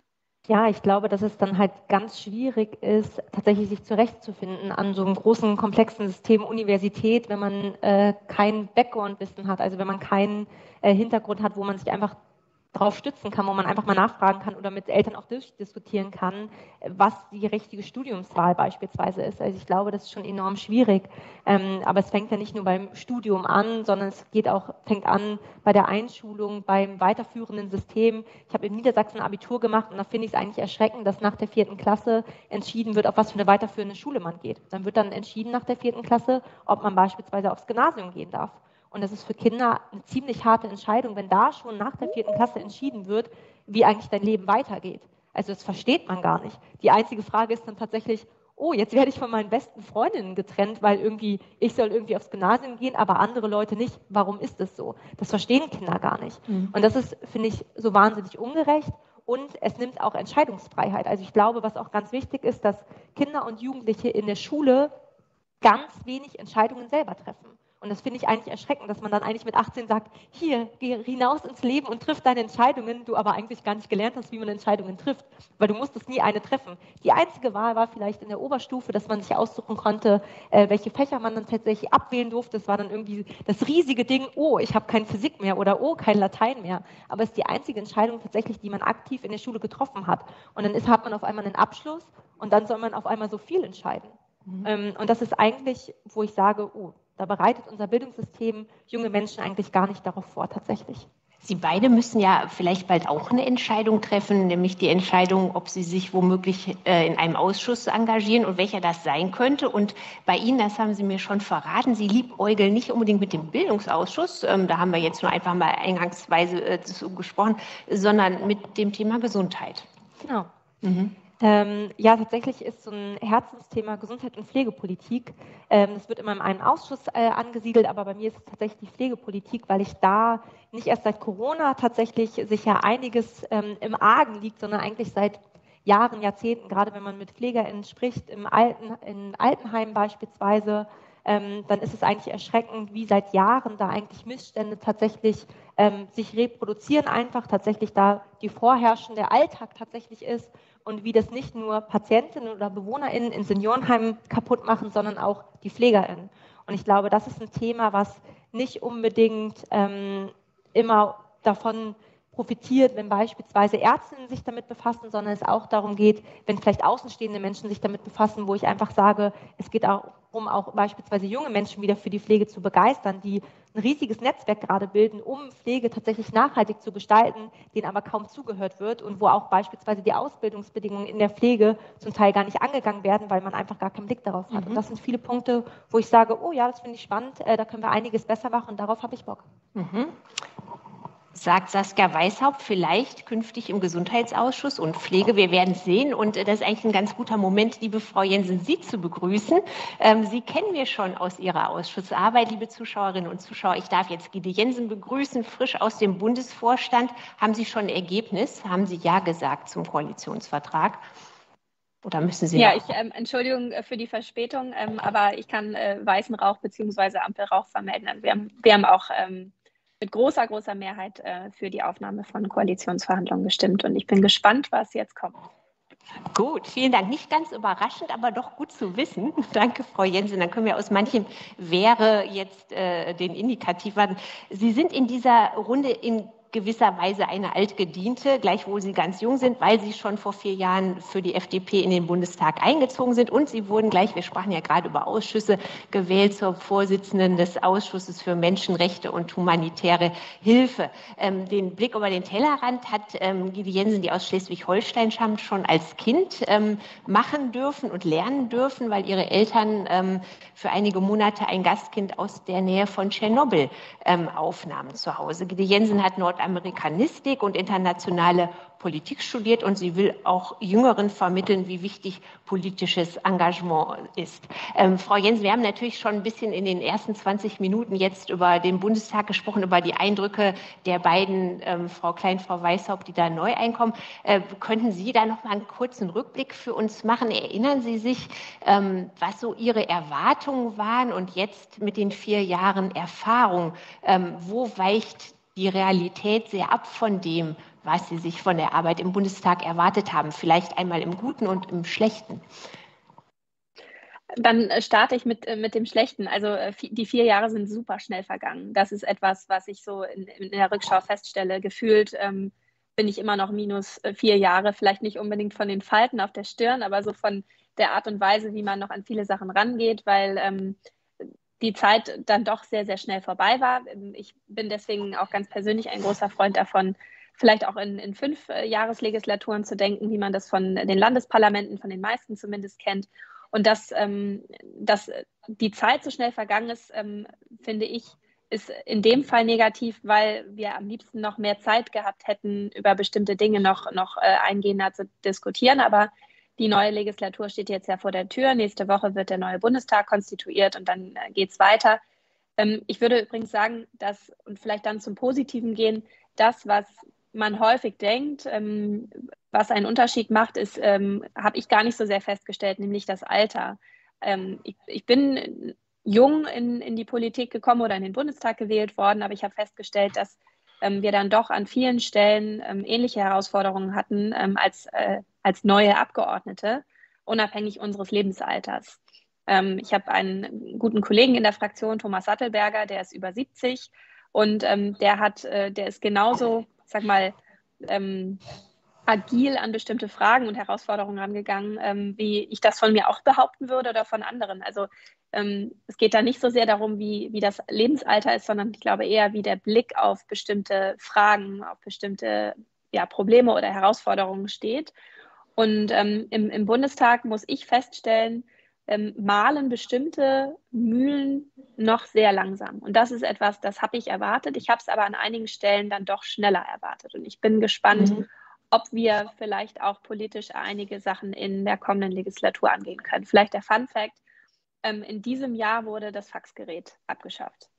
Ja, ich glaube, dass es dann halt ganz schwierig ist, tatsächlich sich zurechtzufinden an so einem großen, komplexen System Universität, wenn man äh, kein Background-Wissen hat, also wenn man keinen äh, Hintergrund hat, wo man sich einfach darauf stützen kann, wo man einfach mal nachfragen kann oder mit Eltern auch durchdiskutieren kann, was die richtige Studiumswahl beispielsweise ist. Also ich glaube, das ist schon enorm schwierig. Ähm, aber es fängt ja nicht nur beim Studium an, sondern es geht auch, fängt an bei der Einschulung, beim weiterführenden System. Ich habe in Niedersachsen Abitur gemacht und da finde ich es eigentlich erschreckend, dass nach der vierten Klasse entschieden wird, auf was für eine weiterführende Schule man geht. Dann wird dann entschieden nach der vierten Klasse, ob man beispielsweise aufs Gymnasium gehen darf. Und das ist für Kinder eine ziemlich harte Entscheidung, wenn da schon nach der vierten Klasse entschieden wird, wie eigentlich dein Leben weitergeht. Also das versteht man gar nicht. Die einzige Frage ist dann tatsächlich, oh, jetzt werde ich von meinen besten Freundinnen getrennt, weil irgendwie ich soll irgendwie aufs Gymnasium gehen, aber andere Leute nicht. Warum ist das so? Das verstehen Kinder gar nicht. Mhm. Und das ist, finde ich, so wahnsinnig ungerecht. Und es nimmt auch Entscheidungsfreiheit. Also ich glaube, was auch ganz wichtig ist, dass Kinder und Jugendliche in der Schule ganz wenig Entscheidungen selber treffen. Und das finde ich eigentlich erschreckend, dass man dann eigentlich mit achtzehn sagt, hier, geh hinaus ins Leben und triff deine Entscheidungen, du aber eigentlich gar nicht gelernt hast, wie man Entscheidungen trifft, weil du musstest nie eine treffen. Die einzige Wahl war vielleicht in der Oberstufe, dass man sich aussuchen konnte, äh, welche Fächer man dann tatsächlich abwählen durfte. Das war dann irgendwie das riesige Ding, oh, ich habe kein Physik mehr oder oh, kein Latein mehr. Aber es ist die einzige Entscheidung tatsächlich, die man aktiv in der Schule getroffen hat. Und dann ist, hat man auf einmal einen Abschluss und dann soll man auf einmal so viel entscheiden. Mhm. Ähm, und das ist eigentlich, wo ich sage, oh, da bereitet unser Bildungssystem junge Menschen eigentlich gar nicht darauf vor, tatsächlich. Sie beide müssen ja vielleicht bald auch eine Entscheidung treffen, nämlich die Entscheidung, ob Sie sich womöglich äh, in einem Ausschuss engagieren und welcher das sein könnte. Und bei Ihnen, das haben Sie mir schon verraten, Sie liebäugeln nicht unbedingt mit dem Bildungsausschuss, ähm, da haben wir jetzt nur einfach mal eingangsweise äh, zu gesprochen, sondern mit dem Thema Gesundheit. Genau. Mhm. Ähm, ja, tatsächlich ist so ein Herzensthema Gesundheit und Pflegepolitik. Ähm, das wird immer in einem Ausschuss äh, angesiedelt, aber bei mir ist es tatsächlich die Pflegepolitik, weil ich da nicht erst seit Corona tatsächlich sicher einiges ähm, im Argen liegt, sondern eigentlich seit Jahren, Jahrzehnten, gerade wenn man mit PflegerInnen spricht, im Alten, in Altenheimen beispielsweise, ähm, dann ist es eigentlich erschreckend, wie seit Jahren da eigentlich Missstände tatsächlich ähm, sich reproduzieren, einfach tatsächlich da die vorherrschende Alltag tatsächlich ist und wie das nicht nur Patientinnen oder BewohnerInnen in Seniorenheimen kaputt machen, sondern auch die PflegerInnen. Und ich glaube, das ist ein Thema, was nicht unbedingt ähm, immer davon profitiert, wenn beispielsweise Ärztinnen sich damit befassen, sondern es auch darum geht, wenn vielleicht außenstehende Menschen sich damit befassen, wo ich einfach sage, es geht auch darum, auch beispielsweise junge Menschen wieder für die Pflege zu begeistern, die ein riesiges Netzwerk gerade bilden, um Pflege tatsächlich nachhaltig zu gestalten, denen aber kaum zugehört wird und wo auch beispielsweise die Ausbildungsbedingungen in der Pflege zum Teil gar nicht angegangen werden, weil man einfach gar keinen Blick darauf hat. Mhm. Und das sind viele Punkte, wo ich sage, oh ja, das finde ich spannend, äh, da können wir einiges besser machen und darauf habe ich Bock. Mhm. Sagt Saskia Weishaupt, vielleicht künftig im Gesundheitsausschuss und Pflege. Wir werden es sehen. Und das ist eigentlich ein ganz guter Moment, liebe Frau Jensen, Sie zu begrüßen. Ähm, Sie kennen wir schon aus Ihrer Ausschussarbeit, liebe Zuschauerinnen und Zuschauer. Ich darf jetzt Gide Jensen begrüßen, frisch aus dem Bundesvorstand. Haben Sie schon ein Ergebnis? Haben Sie Ja gesagt zum Koalitionsvertrag? Oder müssen Sie Ja, ich, ähm, Entschuldigung für die Verspätung, ähm, aber ich kann äh, weißen Rauch bzw. Ampelrauch vermelden. Also wir haben, wir haben auch ähm, mit großer, großer Mehrheit äh, für die Aufnahme von Koalitionsverhandlungen gestimmt. Und ich bin gespannt, was jetzt kommt. Gut, vielen Dank. Nicht ganz überraschend, aber doch gut zu wissen. Danke, Frau Jensen. Dann können wir aus manchem wäre jetzt äh, den Indikativ machen. Sie sind in dieser Runde in gewisserweise eine Altgediente, gleichwohl Sie ganz jung sind, weil Sie schon vor vier Jahren für die F D P in den Bundestag eingezogen sind. Und Sie wurden gleich, wir sprachen ja gerade über Ausschüsse, gewählt zur Vorsitzenden des Ausschusses für Menschenrechte und humanitäre Hilfe. Ähm, den Blick über den Tellerrand hat ähm, Gydi Jensen, die aus Schleswig-Holstein stammt, schon als Kind ähm, machen dürfen und lernen dürfen, weil ihre Eltern ähm, für einige Monate ein Gastkind aus der Nähe von Tschernobyl ähm, aufnahmen zu Hause. Gydi Jensen hat Nordamerikanistik und internationale Politik studiert und sie will auch Jüngeren vermitteln, wie wichtig politisches Engagement ist. Ähm, Frau Jensen, wir haben natürlich schon ein bisschen in den ersten zwanzig Minuten jetzt über den Bundestag gesprochen, über die Eindrücke der beiden, ähm, Frau Klein, Frau Weishaupt, die da neu einkommen. Äh, könnten Sie da noch mal einen kurzen Rückblick für uns machen? Erinnern Sie sich, ähm, was so Ihre Erwartungen waren und jetzt mit den vier Jahren Erfahrung, ähm, wo weicht die Realität sehr ab von dem, was Sie sich von der Arbeit im Bundestag erwartet haben, vielleicht einmal im Guten und im Schlechten? Dann starte ich mit, mit dem Schlechten. Also die vier Jahre sind super schnell vergangen. Das ist etwas, was ich so in, in der Rückschau feststelle. Gefühlt ähm, bin ich immer noch minus vier Jahre, vielleicht nicht unbedingt von den Falten auf der Stirn, aber so von der Art und Weise, wie man noch an viele Sachen rangeht, weil ähm, die Zeit dann doch sehr, sehr schnell vorbei war. Ich bin deswegen auch ganz persönlich ein großer Freund davon, vielleicht auch in, in fünf äh, Jahreslegislaturen zu denken, wie man das von den Landesparlamenten, von den meisten zumindest kennt. Und dass, ähm, dass die Zeit so schnell vergangen ist, ähm, finde ich, ist in dem Fall negativ, weil wir am liebsten noch mehr Zeit gehabt hätten, über bestimmte Dinge noch, noch äh, eingehender zu diskutieren. Aber die neue Legislatur steht jetzt ja vor der Tür. Nächste Woche wird der neue Bundestag konstituiert und dann äh, geht es weiter. Ähm, ich würde übrigens sagen, dass, und vielleicht dann zum Positiven gehen, das, was man häufig denkt, ähm, was einen Unterschied macht, ist, ähm, habe ich gar nicht so sehr festgestellt, nämlich das Alter. Ähm, ich, ich bin jung in, in die Politik gekommen oder in den Bundestag gewählt worden, aber ich habe festgestellt, dass ähm, wir dann doch an vielen Stellen ähm, ähnliche Herausforderungen hatten ähm, als, äh, als neue Abgeordnete, unabhängig unseres Lebensalters. Ähm, ich habe einen guten Kollegen in der Fraktion, Thomas Sattelberger, der ist über siebzig und ähm, der hat, äh, der ist genauso, sag mal, ähm, agil an bestimmte Fragen und Herausforderungen rangegangen, ähm, wie ich das von mir auch behaupten würde oder von anderen. Also ähm, es geht da nicht so sehr darum, wie, wie das Lebensalter ist, sondern ich glaube eher, wie der Blick auf bestimmte Fragen, auf bestimmte ja, Probleme oder Herausforderungen steht. Und ähm, im, im Bundestag muss ich feststellen, ähm, mahlen bestimmte Mühlen noch sehr langsam. Und das ist etwas, das habe ich erwartet. Ich habe es aber an einigen Stellen dann doch schneller erwartet. Und ich bin gespannt, mhm. ob wir vielleicht auch politisch einige Sachen in der kommenden Legislatur angehen können. Vielleicht der Fun Fact, ähm, in diesem Jahr wurde das Faxgerät abgeschafft.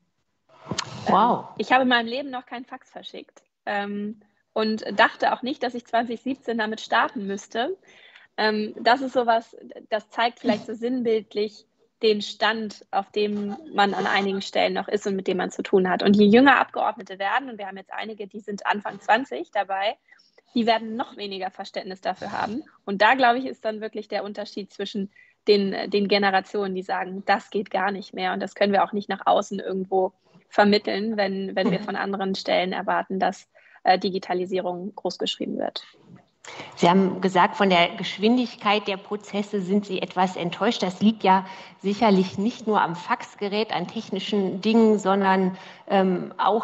Wow. Ähm, ich habe in meinem Leben noch kein Fax verschickt ähm, und dachte auch nicht, dass ich zwanzig siebzehn damit starten müsste. Ähm, das ist sowas, das zeigt vielleicht so sinnbildlich den Stand, auf dem man an einigen Stellen noch ist und mit dem man zu tun hat. Und je jünger Abgeordnete werden, und wir haben jetzt einige, die sind Anfang zwanzig dabei, die werden noch weniger Verständnis dafür haben. Und da, glaube ich, ist dann wirklich der Unterschied zwischen den, den Generationen, die sagen, das geht gar nicht mehr. Und das können wir auch nicht nach außen irgendwo vermitteln, wenn, wenn wir von anderen Stellen erwarten, dass äh, Digitalisierung großgeschrieben wird. Sie haben gesagt, von der Geschwindigkeit der Prozesse sind Sie etwas enttäuscht. Das liegt ja sicherlich nicht nur am Faxgerät, an technischen Dingen, sondern ähm, auch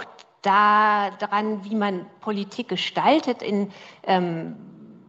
daran, wie man Politik gestaltet. In, ähm,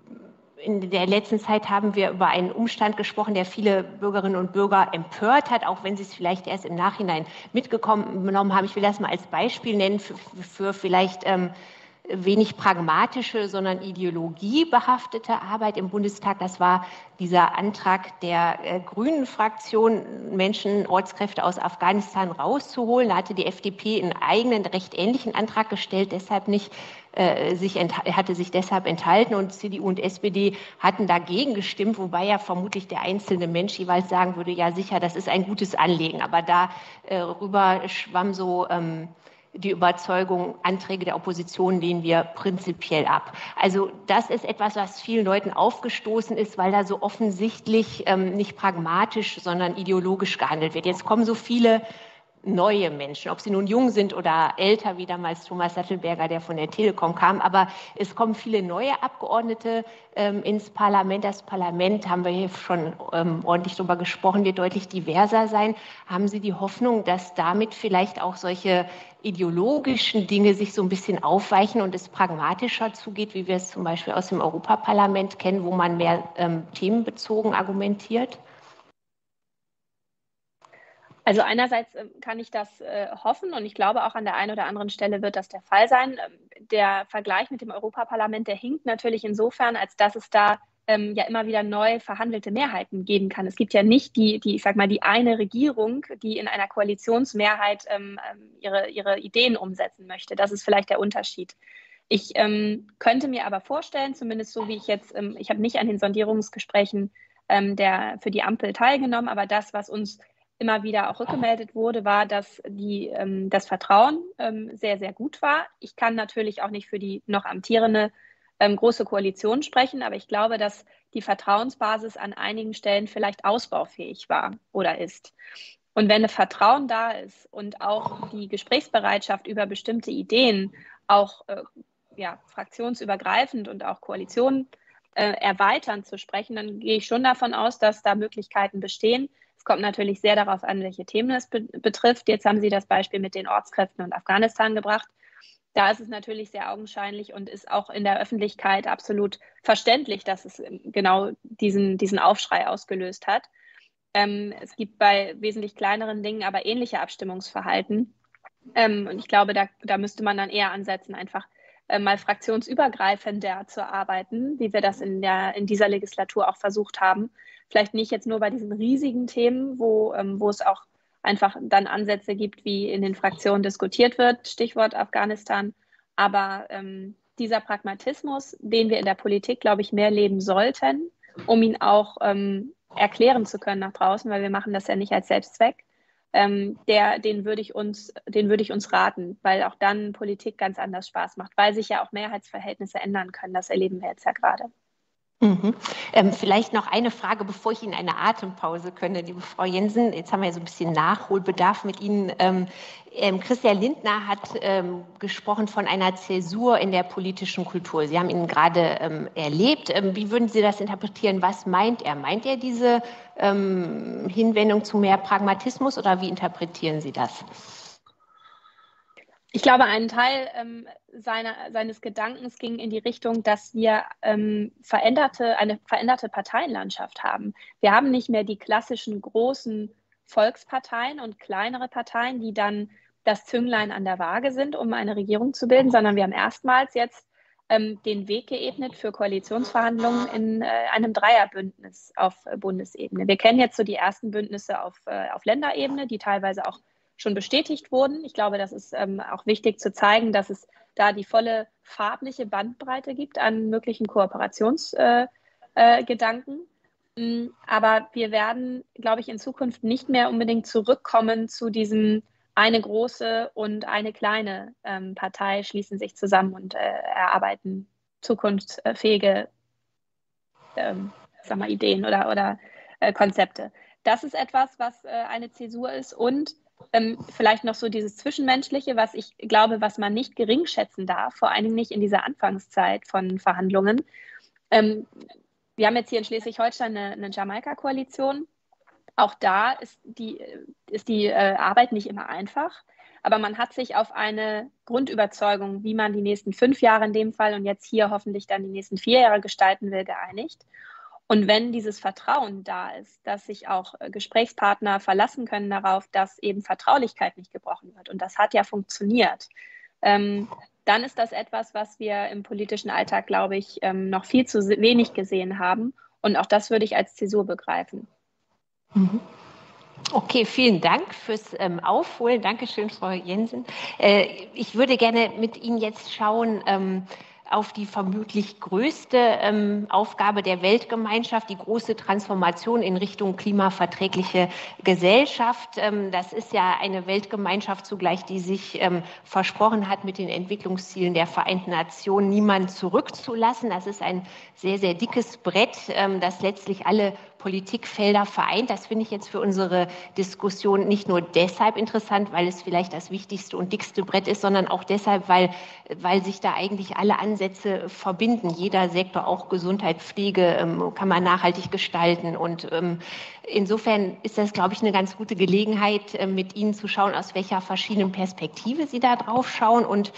in der letzten Zeit haben wir über einen Umstand gesprochen, der viele Bürgerinnen und Bürger empört hat, auch wenn sie es vielleicht erst im Nachhinein mitgenommen haben. Ich will das mal als Beispiel nennen für, für vielleicht ähm, wenig pragmatische, sondern ideologiebehaftete Arbeit im Bundestag. Das war dieser Antrag der äh, Grünen-Fraktion, Menschen, Ortskräfte aus Afghanistan rauszuholen. Da hatte die F D P einen eigenen, recht ähnlichen Antrag gestellt, deshalb nicht, äh, sich hatte sich deshalb enthalten, und C D U und S P D hatten dagegen gestimmt, wobei ja vermutlich der einzelne Mensch jeweils sagen würde, ja sicher, das ist ein gutes Anliegen. Aber darüber äh, schwamm so ähm, die Überzeugung, Anträge der Opposition lehnen wir prinzipiell ab. Also das ist etwas, was vielen Leuten aufgestoßen ist, weil da so offensichtlich ähm, nicht pragmatisch, sondern ideologisch gehandelt wird. Jetzt kommen so viele neue Menschen, ob sie nun jung sind oder älter, wie damals Thomas Sattelberger, der von der Telekom kam. Aber es kommen viele neue Abgeordnete ähm, ins Parlament. Das Parlament, haben wir hier schon ähm, ordentlich darüber gesprochen, wird deutlich diverser sein. Haben Sie die Hoffnung, dass damit vielleicht auch solche ideologischen Dinge sich so ein bisschen aufweichen und es pragmatischer zugeht, wie wir es zum Beispiel aus dem Europaparlament kennen, wo man mehr ähm, themenbezogen argumentiert? Also einerseits kann ich das äh, hoffen und ich glaube auch an der einen oder anderen Stelle wird das der Fall sein. Der Vergleich mit dem Europaparlament, der hinkt natürlich insofern, als dass es da ähm, ja immer wieder neu verhandelte Mehrheiten geben kann. Es gibt ja nicht die, die ich sag mal, die eine Regierung, die in einer Koalitionsmehrheit ähm, ihre, ihre Ideen umsetzen möchte. Das ist vielleicht der Unterschied. Ich ähm, könnte mir aber vorstellen, zumindest so wie ich jetzt, ähm, ich habe nicht an den Sondierungsgesprächen ähm, der, für die Ampel teilgenommen, aber das, was uns immer wieder auch rückgemeldet wurde, war, dass die, ähm, das Vertrauen ähm, sehr, sehr gut war. Ich kann natürlich auch nicht für die noch amtierende ähm, große Koalition sprechen, aber ich glaube, dass die Vertrauensbasis an einigen Stellen vielleicht ausbaufähig war oder ist. Und wenn ein Vertrauen da ist und auch die Gesprächsbereitschaft über bestimmte Ideen, auch äh, ja, fraktionsübergreifend und auch Koalitionen äh, erweitern zu sprechen, dann gehe ich schon davon aus, dass da Möglichkeiten bestehen. Es kommt natürlich sehr darauf an, welche Themen es be- betrifft. Jetzt haben Sie das Beispiel mit den Ortskräften und Afghanistan gebracht. Da ist es natürlich sehr augenscheinlich und ist auch in der Öffentlichkeit absolut verständlich, dass es genau diesen, diesen Aufschrei ausgelöst hat. Ähm, es gibt bei wesentlich kleineren Dingen aber ähnliche Abstimmungsverhalten. Ähm, und ich glaube, da, da müsste man dann eher ansetzen, einfach äh, mal fraktionsübergreifender zu arbeiten, wie wir das in, der, in dieser Legislatur auch versucht haben. Vielleicht nicht jetzt nur bei diesen riesigen Themen, wo, ähm, wo es auch einfach dann Ansätze gibt, wie in den Fraktionen diskutiert wird, Stichwort Afghanistan. Aber ähm, dieser Pragmatismus, den wir in der Politik, glaube ich, mehr leben sollten, um ihn auch ähm, erklären zu können nach draußen, weil wir machen das ja nicht als Selbstzweck, ähm, der, den würde ich uns, den würde ich uns raten, weil auch dann Politik ganz anders Spaß macht, weil sich ja auch Mehrheitsverhältnisse ändern können. Das erleben wir jetzt ja gerade. Mhm. Ähm, vielleicht noch eine Frage, bevor ich Ihnen eine Atempause gönne, liebe Frau Jensen. Jetzt haben wir ja so ein bisschen Nachholbedarf mit Ihnen. Ähm, ähm, Christian Lindner hat ähm, gesprochen von einer Zäsur in der politischen Kultur. Sie haben ihn gerade ähm, erlebt. Ähm, wie würden Sie das interpretieren? Was meint er? Meint er diese ähm, Hinwendung zu mehr Pragmatismus oder wie interpretieren Sie das? Ich glaube, ein Teil ähm, seiner, seines Gedankens ging in die Richtung, dass wir ähm, veränderte, eine veränderte Parteienlandschaft haben. Wir haben nicht mehr die klassischen großen Volksparteien und kleinere Parteien, die dann das Zünglein an der Waage sind, um eine Regierung zu bilden, sondern wir haben erstmals jetzt ähm, den Weg geebnet für Koalitionsverhandlungen in äh, einem Dreierbündnis auf äh, Bundesebene. Wir kennen jetzt so die ersten Bündnisse auf, äh, auf Länderebene, die teilweise auch schon bestätigt wurden. Ich glaube, das ist ähm, auch wichtig zu zeigen, dass es da die volle farbliche Bandbreite gibt an möglichen Kooperationsgedanken. Äh, äh, Aber wir werden, glaube ich, in Zukunft nicht mehr unbedingt zurückkommen zu diesem eine große und eine kleine ähm, Partei schließen sich zusammen und äh, erarbeiten zukunftsfähige ähm, sag mal, Ideen oder, oder äh, Konzepte. Das ist etwas, was äh, eine Zäsur ist und Ähm, vielleicht noch so dieses Zwischenmenschliche, was ich glaube, was man nicht geringschätzen darf, vor allen Dingen nicht in dieser Anfangszeit von Verhandlungen. Ähm, wir haben jetzt hier in Schleswig-Holstein eine, eine Jamaika-Koalition. Auch da ist die, ist die äh, Arbeit nicht immer einfach, aber man hat sich auf eine Grundüberzeugung, wie man die nächsten fünf Jahre in dem Fall und jetzt hier hoffentlich dann die nächsten vier Jahre gestalten will, geeinigt. Und wenn dieses Vertrauen da ist, dass sich auch Gesprächspartner verlassen können darauf, dass eben Vertraulichkeit nicht gebrochen wird, und das hat ja funktioniert, ähm, dann ist das etwas, was wir im politischen Alltag, glaube ich, ähm, noch viel zu wenig gesehen haben. Und auch das würde ich als Zäsur begreifen. Mhm. Okay, vielen Dank fürs ähm, Aufholen. Dankeschön, Frau Jensen. Äh, ich würde gerne mit Ihnen jetzt schauen, ähm, auf die vermutlich größte ähm, Aufgabe der Weltgemeinschaft, die große Transformation in Richtung klimaverträgliche Gesellschaft. Ähm, das ist ja eine Weltgemeinschaft zugleich, die sich ähm, versprochen hat, mit den Entwicklungszielen der Vereinten Nationen niemanden zurückzulassen. Das ist ein sehr, sehr dickes Brett, ähm, das letztlich alle Politikfelder vereint. Das finde ich jetzt für unsere Diskussion nicht nur deshalb interessant, weil es vielleicht das wichtigste und dickste Brett ist, sondern auch deshalb, weil, weil sich da eigentlich alle Ansätze verbinden. Jeder Sektor, auch Gesundheit, Pflege, ähm, kann man nachhaltig gestalten. Und ähm, insofern ist das, glaube ich, eine ganz gute Gelegenheit, äh, mit Ihnen zu schauen, aus welcher verschiedenen Perspektive Sie da drauf schauen und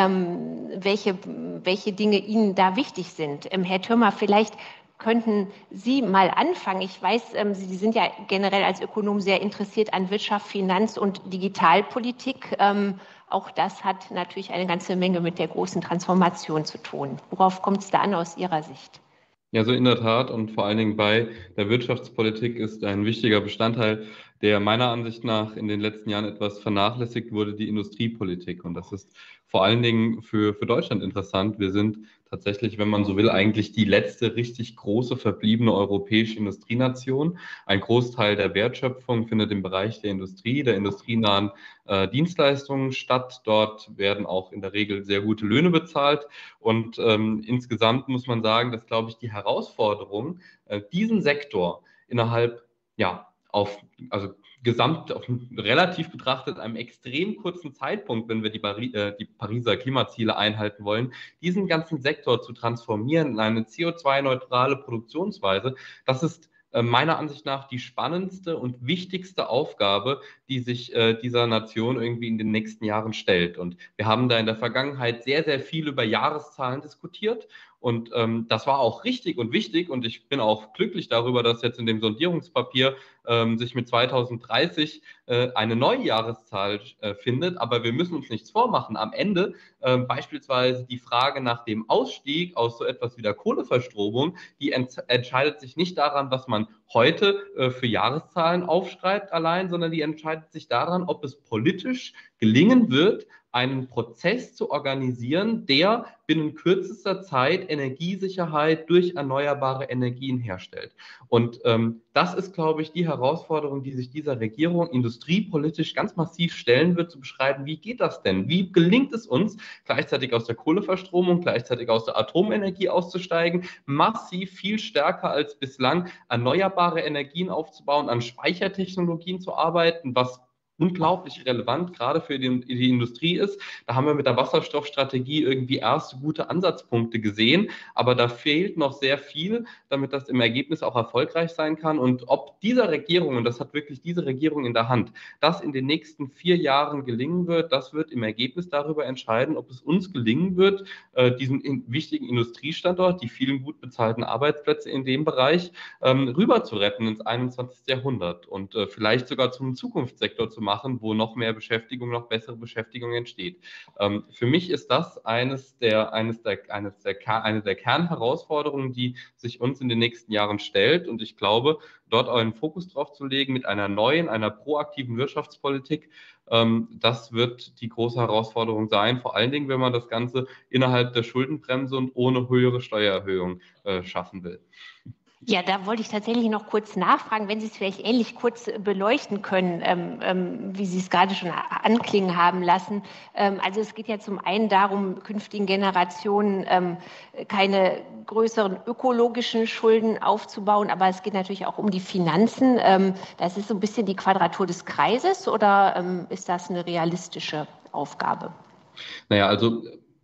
ähm, welche, welche Dinge Ihnen da wichtig sind. Ähm, Herr Thürmer, vielleicht könnten Sie mal anfangen. Ich weiß, Sie sind ja generell als Ökonom sehr interessiert an Wirtschaft, Finanz- und Digitalpolitik. Auch das hat natürlich eine ganze Menge mit der großen Transformation zu tun. Worauf kommt es da an aus Ihrer Sicht? Ja, so in der Tat und vor allen Dingen bei der Wirtschaftspolitik ist ein wichtiger Bestandteil, der meiner Ansicht nach in den letzten Jahren etwas vernachlässigt wurde, die Industriepolitik. Und das ist vor allen Dingen für, für Deutschland interessant. Wir sind tatsächlich, wenn man so will, eigentlich die letzte richtig große verbliebene europäische Industrienation. Ein Großteil der Wertschöpfung findet im Bereich der Industrie, der industrienahen äh, Dienstleistungen statt. Dort werden auch in der Regel sehr gute Löhne bezahlt. Und ähm, insgesamt muss man sagen, dass, glaube ich, die Herausforderung, äh, diesen Sektor innerhalb, ja, auf, also gesamt, auf relativ betrachtet einem extrem kurzen Zeitpunkt, wenn wir die, Pari äh, die Pariser Klimaziele einhalten wollen, diesen ganzen Sektor zu transformieren in eine C O zwei neutrale Produktionsweise, das ist äh, meiner Ansicht nach die spannendste und wichtigste Aufgabe, die sich äh, dieser Nation irgendwie in den nächsten Jahren stellt. Und wir haben da in der Vergangenheit sehr, sehr viel über Jahreszahlen diskutiert. Und ähm, das war auch richtig und wichtig und ich bin auch glücklich darüber, dass jetzt in dem Sondierungspapier ähm, sich mit zweitausenddreißig äh, eine neue Jahreszahl äh, findet. Aber wir müssen uns nichts vormachen. Am Ende äh, beispielsweise die Frage nach dem Ausstieg aus so etwas wie der Kohleverstromung, die ent entscheidet sich nicht daran, was man heute äh, für Jahreszahlen aufschreibt allein, sondern die entscheidet sich daran, ob es politisch gelingen wird, einen Prozess zu organisieren, der binnen kürzester Zeit Energiesicherheit durch erneuerbare Energien herstellt. Und ähm, das ist, glaube ich, die Herausforderung, die sich dieser Regierung industriepolitisch ganz massiv stellen wird, zu beschreiben, wie geht das denn? Wie gelingt es uns, gleichzeitig aus der Kohleverstromung, gleichzeitig aus der Atomenergie auszusteigen, massiv viel stärker als bislang erneuerbare Energien aufzubauen, an Speichertechnologien zu arbeiten, was unglaublich relevant, gerade für die, die Industrie ist. Da haben wir mit der Wasserstoffstrategie irgendwie erste gute Ansatzpunkte gesehen, aber da fehlt noch sehr viel, damit das im Ergebnis auch erfolgreich sein kann. Und ob dieser Regierung, und das hat wirklich diese Regierung in der Hand, das in den nächsten vier Jahren gelingen wird, das wird im Ergebnis darüber entscheiden, ob es uns gelingen wird, diesen wichtigen Industriestandort, die vielen gut bezahlten Arbeitsplätze in dem Bereich, rüber zu retten ins einundzwanzigste Jahrhundert und vielleicht sogar zum Zukunftssektor zu machen, wo noch mehr Beschäftigung, noch bessere Beschäftigung entsteht. Ähm, für mich ist das eines der, eines der, eines der, eine der Kernherausforderungen, die sich uns in den nächsten Jahren stellt. Und ich glaube, dort einen Fokus drauf zu legen mit einer neuen, einer proaktiven Wirtschaftspolitik, ähm, das wird die große Herausforderung sein, vor allen Dingen, wenn man das Ganze innerhalb der Schuldenbremse und ohne höhere Steuererhöhung äh, schaffen will. Ja, da wollte ich tatsächlich noch kurz nachfragen, wenn Sie es vielleicht ähnlich kurz beleuchten können, ähm, ähm, wie Sie es gerade schon anklingen haben lassen. Ähm, also es geht ja zum einen darum, künftigen Generationen ähm, keine größeren ökologischen Schulden aufzubauen, aber es geht natürlich auch um die Finanzen. Ähm, das ist so ein bisschen die Quadratur des Kreises oder ähm, ist das eine realistische Aufgabe? Naja, also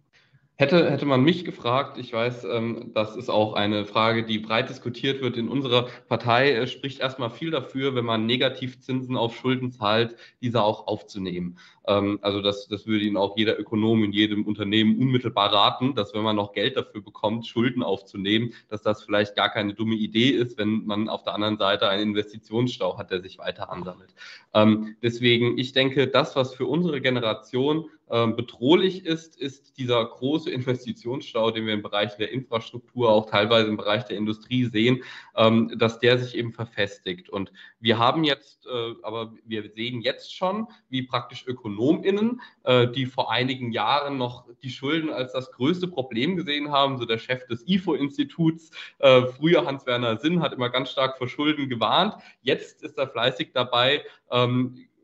Hätte, hätte man mich gefragt, ich weiß, ähm, das ist auch eine Frage, die breit diskutiert wird in unserer Partei, äh, spricht erstmal viel dafür, wenn man Negativzinsen auf Schulden zahlt, diese auch aufzunehmen. Ähm, also das, das würde Ihnen auch jeder Ökonom in jedem Unternehmen unmittelbar raten, dass wenn man noch Geld dafür bekommt, Schulden aufzunehmen, dass das vielleicht gar keine dumme Idee ist, wenn man auf der anderen Seite einen Investitionsstau hat, der sich weiter ansammelt. Ähm, deswegen, ich denke, das, was für unsere Generation ähm, bedrohlich ist, ist dieser große Investitionsstau, den wir im Bereich der Infrastruktur, auch teilweise im Bereich der Industrie sehen, ähm, dass der sich eben verfestigt. Und wir haben jetzt, äh, aber wir sehen jetzt schon, wie praktisch ÖkonomInnen, äh, die vor einigen Jahren noch die Schulden als das größte Problem gesehen haben, so der Chef des I F O-Instituts, äh, früher Hans-Werner Sinn, hat immer ganz stark vor Schulden gewarnt. Jetzt ist er fleißig dabei, ähm,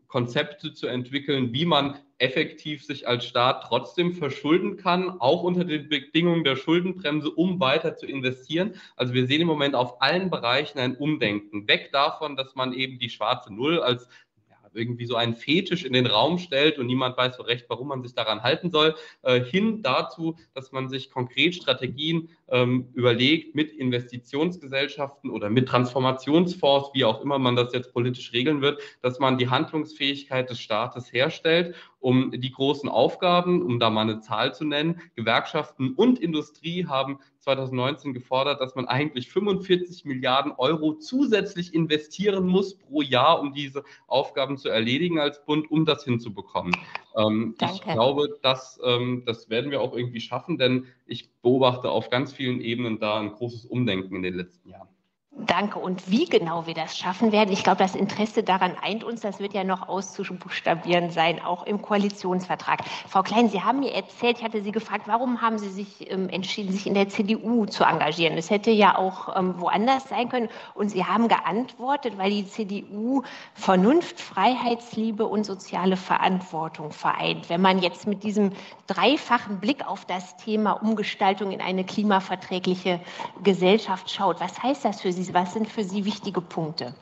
Konzepte zu entwickeln, wie man effektiv sich als Staat trotzdem verschulden kann, auch unter den Bedingungen der Schuldenbremse, um weiter zu investieren. Also wir sehen im Moment auf allen Bereichen ein Umdenken. Weg davon, dass man eben die schwarze Null als irgendwie so einen Fetisch in den Raum stellt und niemand weiß so recht, warum man sich daran halten soll, äh, hin dazu, dass man sich konkret Strategien ähm, überlegt mit Investitionsgesellschaften oder mit Transformationsfonds, wie auch immer man das jetzt politisch regeln wird, dass man die Handlungsfähigkeit des Staates herstellt, um die großen Aufgaben, um da mal eine Zahl zu nennen. Gewerkschaften und Industrie haben zwanzig neunzehn gefordert, dass man eigentlich fünfundvierzig Milliarden Euro zusätzlich investieren muss pro Jahr, um diese Aufgaben zu erledigen als Bund, um das hinzubekommen. Ähm, ich glaube, dass, ähm, das werden wir auch irgendwie schaffen, denn ich beobachte auf ganz vielen Ebenen da ein großes Umdenken in den letzten Jahren. Danke. Und wie genau wir das schaffen werden, ich glaube, das Interesse daran eint uns, das wird ja noch auszubuchstabieren sein, auch im Koalitionsvertrag. Frau Klein, Sie haben mir erzählt, ich hatte Sie gefragt, warum haben Sie sich ähm, entschieden, sich in der C D U zu engagieren? Das hätte ja auch ähm, woanders sein können. Und Sie haben geantwortet, weil die C D U Vernunft, Freiheitsliebe und soziale Verantwortung vereint. Wenn man jetzt mit diesem dreifachen Blick auf das Thema Umgestaltung in eine klimaverträgliche Gesellschaft schaut, was heißt das für Sie? Was sind für Sie wichtige Punkte?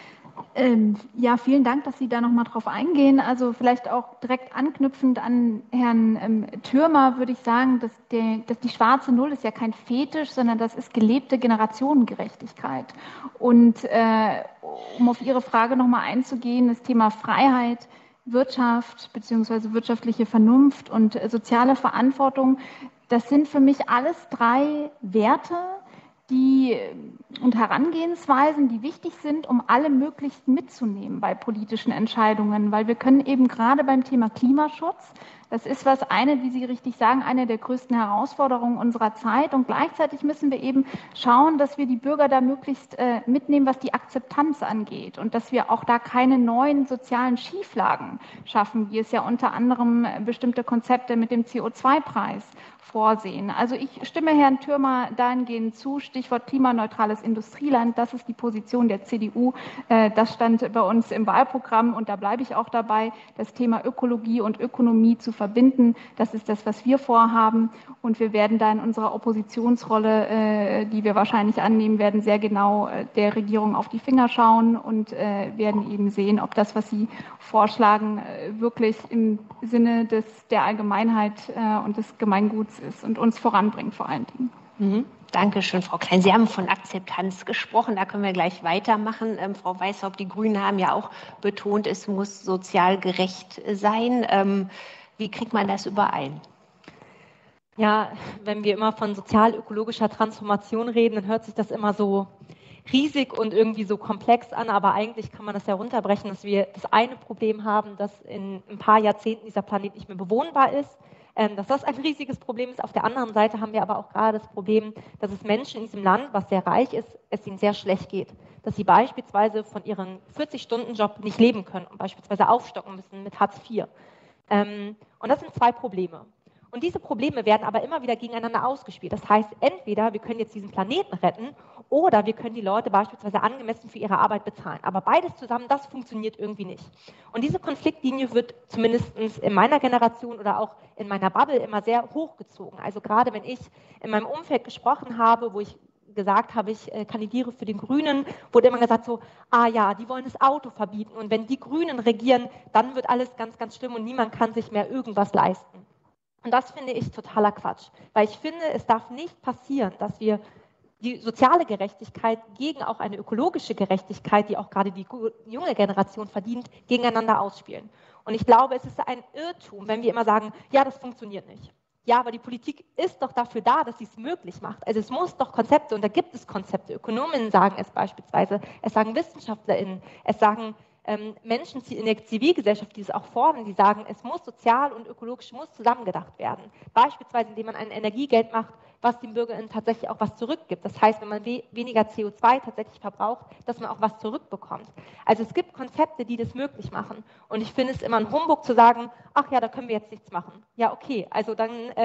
Ähm, ja, vielen Dank, dass Sie da nochmal drauf eingehen. Also vielleicht auch direkt anknüpfend an Herrn ähm, Thürmer würde ich sagen, dass, der, dass die schwarze Null ist ja kein Fetisch, sondern das ist gelebte Generationengerechtigkeit. Und äh, um auf Ihre Frage nochmal einzugehen, das Thema Freiheit, Wirtschaft bzw. wirtschaftliche Vernunft und äh, soziale Verantwortung, das sind für mich alles drei Werte, die und Herangehensweisen, die wichtig sind, um alle möglichst mitzunehmen bei politischen Entscheidungen, weil wir können eben gerade beim Thema Klimaschutz, das ist was eine, wie Sie richtig sagen, eine der größten Herausforderungen unserer Zeit und gleichzeitig müssen wir eben schauen, dass wir die Bürger da möglichst äh, mitnehmen, was die Akzeptanz angeht und dass wir auch da keine neuen sozialen Schieflagen schaffen, wie es ja unter anderem bestimmte Konzepte mit dem C O zwei Preis vorsehen. Also ich stimme Herrn Thürmer dahingehend zu, Stichwort klimaneutrales Industrieland, das ist die Position der C D U, das stand bei uns im Wahlprogramm und da bleibe ich auch dabei, das Thema Ökologie und Ökonomie zu verbinden, das ist das, was wir vorhaben und wir werden da in unserer Oppositionsrolle, die wir wahrscheinlich annehmen werden, sehr genau der Regierung auf die Finger schauen und werden eben sehen, ob das, was Sie vorschlagen, wirklich im Sinne des, der Allgemeinheit und des Gemeinguts ist und uns voranbringt vor allen Dingen. Mhm. Dankeschön, Frau Klein. Sie haben von Akzeptanz gesprochen, da können wir gleich weitermachen. Ähm, Frau Weishaupt, die Grünen haben ja auch betont, es muss sozial gerecht sein. Ähm, wie kriegt man das überein? Ja, wenn wir immer von sozial-ökologischer Transformation reden, dann hört sich das immer so riesig und irgendwie so komplex an, aber eigentlich kann man das ja runterbrechen, dass wir das eine Problem haben, dass in ein paar Jahrzehnten dieser Planet nicht mehr bewohnbar ist, dass das ein riesiges Problem ist. Auf der anderen Seite haben wir aber auch gerade das Problem, dass es Menschen in diesem Land, was sehr reich ist, es ihnen sehr schlecht geht. Dass sie beispielsweise von ihrem vierzig-Stunden-Job nicht leben können und beispielsweise aufstocken müssen mit Hartz vier. Und das sind zwei Probleme. Und diese Probleme werden aber immer wieder gegeneinander ausgespielt. Das heißt, entweder wir können jetzt diesen Planeten retten oder wir können die Leute beispielsweise angemessen für ihre Arbeit bezahlen. Aber beides zusammen, das funktioniert irgendwie nicht. Und diese Konfliktlinie wird zumindest in meiner Generation oder auch in meiner Bubble immer sehr hochgezogen. Also gerade wenn ich in meinem Umfeld gesprochen habe, wo ich gesagt habe, ich kandidiere für den Grünen, wurde immer gesagt so, ah ja, die wollen das Auto verbieten und wenn die Grünen regieren, dann wird alles ganz, ganz schlimm und niemand kann sich mehr irgendwas leisten. Und das finde ich totaler Quatsch, weil ich finde, es darf nicht passieren, dass wir die soziale Gerechtigkeit gegen auch eine ökologische Gerechtigkeit, die auch gerade die junge Generation verdient, gegeneinander ausspielen. Und ich glaube, es ist ein Irrtum, wenn wir immer sagen, ja, das funktioniert nicht. Ja, aber die Politik ist doch dafür da, dass sie es möglich macht. Also es muss doch Konzepte, und da gibt es Konzepte. Ökonominnen sagen es beispielsweise, es sagen WissenschaftlerInnen, es sagen ähm, Menschen in der Zivilgesellschaft, die es auch fordern, die sagen, es muss sozial und ökologisch muss zusammengedacht werden. Beispielsweise, indem man ein Energiegeld macht, was den BürgerInnen tatsächlich auch was zurückgibt. Das heißt, wenn man we weniger C O zwei tatsächlich verbraucht, dass man auch was zurückbekommt. Also es gibt Konzepte, die das möglich machen. Und ich finde es immer ein Humbug zu sagen, ach ja, da können wir jetzt nichts machen. Ja, okay, also dann äh,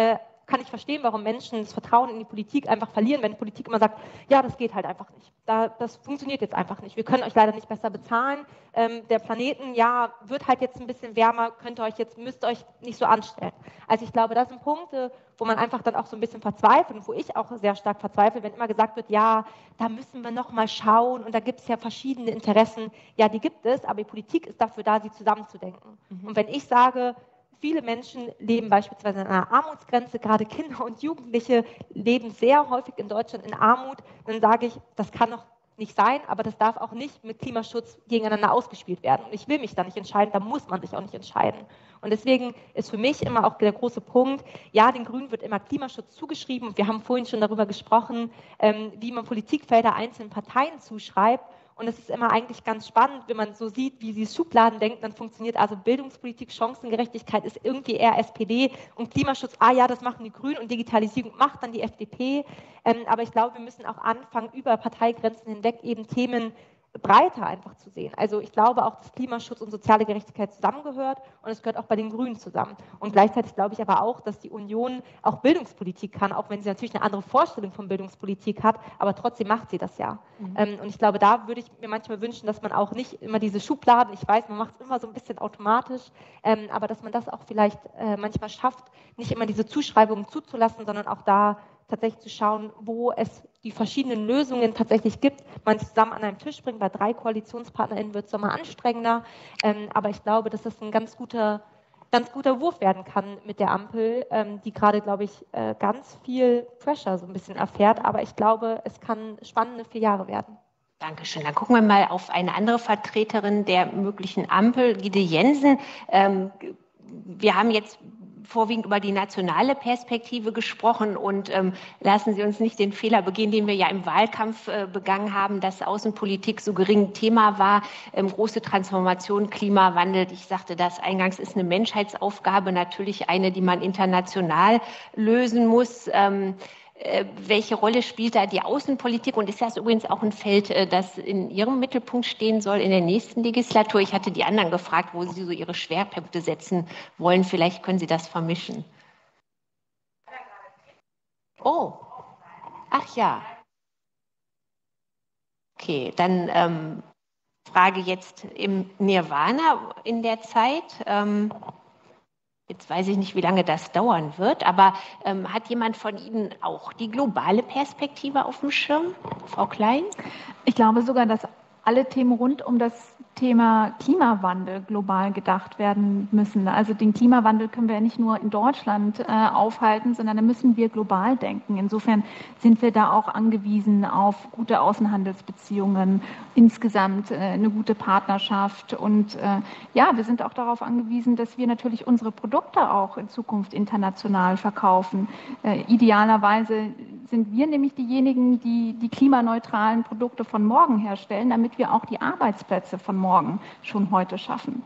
kann ich verstehen, warum Menschen das Vertrauen in die Politik einfach verlieren, wenn die Politik immer sagt, ja, das geht halt einfach nicht. Da, das funktioniert jetzt einfach nicht. Wir können euch leider nicht besser bezahlen. Ähm, der Planeten, ja, wird halt jetzt ein bisschen wärmer, könnt ihr euch jetzt, müsst ihr euch nicht so anstellen. Also ich glaube, das sind Punkte, wo man einfach dann auch so ein bisschen verzweifelt und wo ich auch sehr stark verzweifle, wenn immer gesagt wird, ja, da müssen wir noch mal schauen und da gibt es ja verschiedene Interessen. Ja, die gibt es, aber die Politik ist dafür da, sie zusammenzudenken. Mhm. Und wenn ich sage, viele Menschen leben beispielsweise an einer Armutsgrenze, gerade Kinder und Jugendliche leben sehr häufig in Deutschland in Armut, dann sage ich, das kann doch nicht sein, aber das darf auch nicht mit Klimaschutz gegeneinander ausgespielt werden. Und ich will mich da nicht entscheiden, da muss man sich auch nicht entscheiden. Und deswegen ist für mich immer auch der große Punkt, ja, den Grünen wird immer Klimaschutz zugeschrieben. Und wir haben vorhin schon darüber gesprochen, ähm, wie man Politikfelder einzelnen Parteien zuschreibt. Und es ist immer eigentlich ganz spannend, wenn man so sieht, wie sie Schubladen denken, dann funktioniert also Bildungspolitik, Chancengerechtigkeit ist irgendwie eher S P D und Klimaschutz, ah ja, das machen die Grünen und Digitalisierung macht dann die F D P. Ähm, aber ich glaube, wir müssen auch anfangen, über Parteigrenzen hinweg eben Themen breiter einfach zu sehen. Also ich glaube auch, dass Klimaschutz und soziale Gerechtigkeit zusammengehört und es gehört auch bei den Grünen zusammen. Und gleichzeitig glaube ich aber auch, dass die Union auch Bildungspolitik kann, auch wenn sie natürlich eine andere Vorstellung von Bildungspolitik hat, aber trotzdem macht sie das ja. Mhm. Ähm, und ich glaube, da würde ich mir manchmal wünschen, dass man auch nicht immer diese Schubladen, ich weiß, man macht es immer so ein bisschen automatisch, ähm, aber dass man das auch vielleicht äh, manchmal schafft, nicht immer diese Zuschreibungen zuzulassen, sondern auch da tatsächlich zu schauen, wo es die verschiedenen Lösungen tatsächlich gibt, man zusammen an einen Tisch bringt. Bei drei KoalitionspartnerInnen wird es nochmal anstrengender, ähm, aber ich glaube, dass das ein ganz guter, ganz guter Wurf werden kann mit der Ampel, ähm, die gerade, glaube ich, äh, ganz viel Pressure so ein bisschen erfährt, aber ich glaube, es kann spannende vier Jahre werden. Dankeschön. Dann gucken wir mal auf eine andere Vertreterin der möglichen Ampel, Gitte Jensen. Ähm, wir haben jetzt vorwiegend über die nationale Perspektive gesprochen und ähm, lassen Sie uns nicht den Fehler begehen, den wir ja im Wahlkampf äh, begangen haben, dass Außenpolitik so gering Thema war. Ähm, große Transformation, Klimawandel, ich sagte das eingangs, ist eine Menschheitsaufgabe, natürlich eine, die man international lösen muss. Ähm, Welche Rolle spielt da die Außenpolitik und ist das übrigens auch ein Feld, das in Ihrem Mittelpunkt stehen soll in der nächsten Legislatur? Ich hatte die anderen gefragt, wo Sie so Ihre Schwerpunkte setzen wollen. Vielleicht können Sie das vermischen. Oh, ach ja. Okay, dann ähm, Frage jetzt im Nirvana in der Zeit. Ähm, Jetzt weiß ich nicht, wie lange das dauern wird, aber ähm, hat jemand von Ihnen auch die globale Perspektive auf dem Schirm? Frau Klein? Ich glaube sogar, dass alle Themen rund um das Thema Klimawandel global gedacht werden müssen. Also den Klimawandel können wir ja nicht nur in Deutschland äh, aufhalten, sondern da müssen wir global denken. Insofern sind wir da auch angewiesen auf gute Außenhandelsbeziehungen, insgesamt äh, eine gute Partnerschaft. Und äh, ja, wir sind auch darauf angewiesen, dass wir natürlich unsere Produkte auch in Zukunft international verkaufen. Äh, idealerweise sind wir nämlich diejenigen, die die klimaneutralen Produkte von morgen herstellen, damit wir auch die Arbeitsplätze von morgen schon heute schaffen.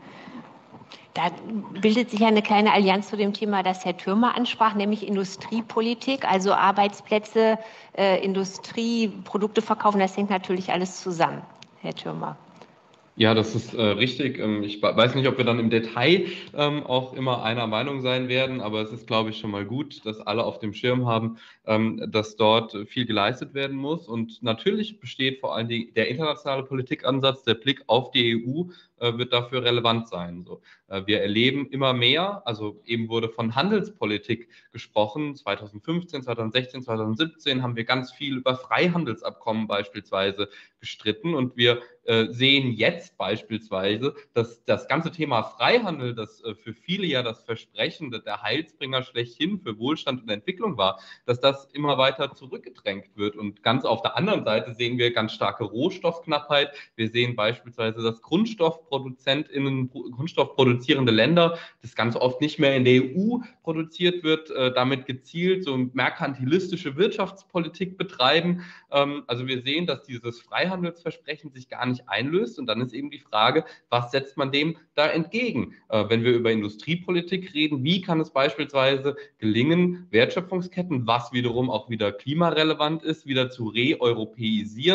Da bildet sich ja eine kleine Allianz zu dem Thema, das Herr Thürmer ansprach, nämlich Industriepolitik, also Arbeitsplätze, äh, Industrie, Produkte verkaufen, das hängt natürlich alles zusammen, Herr Thürmer. Ja, das ist äh, richtig. Ähm, ich weiß nicht, ob wir dann im Detail ähm, auch immer einer Meinung sein werden, aber es ist, glaube ich, schon mal gut, dass alle auf dem Schirm haben, ähm, dass dort viel geleistet werden muss. Und natürlich besteht vor allen Dingen der internationale Politikansatz, der Blick auf die E U äh, wird dafür relevant sein. So, äh, wir erleben immer mehr, also eben wurde von Handelspolitik gesprochen, zweitausendfünfzehn, zweitausendsechzehn, zweitausendsiebzehn haben wir ganz viel über Freihandelsabkommen beispielsweise gestritten und wir äh, sehen jetzt beispielsweise, dass das ganze Thema Freihandel, das äh, für viele ja das Versprechen, der Heilsbringer schlechthin für Wohlstand und Entwicklung war, dass das immer weiter zurückgedrängt wird. Und ganz auf der anderen Seite sehen wir ganz starke Rohstoffknappheit. Wir sehen beispielsweise, dass GrundstoffproduzentInnen, grundstoffproduzierende Länder, das ganz oft nicht mehr in der E U produziert wird, äh, damit gezielt so merkantilistische Wirtschaftspolitik betreiben. Ähm, also wir sehen, dass dieses Freihandelsversprechen sich gar nicht einlöst. Und dann ist eben die Frage, was setzt man dem da entgegen? Äh, wenn wir über Industriepolitik reden, wie kann es beispielsweise gelingen, Wertschöpfungsketten, was wiederum auch wieder klimarelevant ist, wieder zu reeuropäisieren?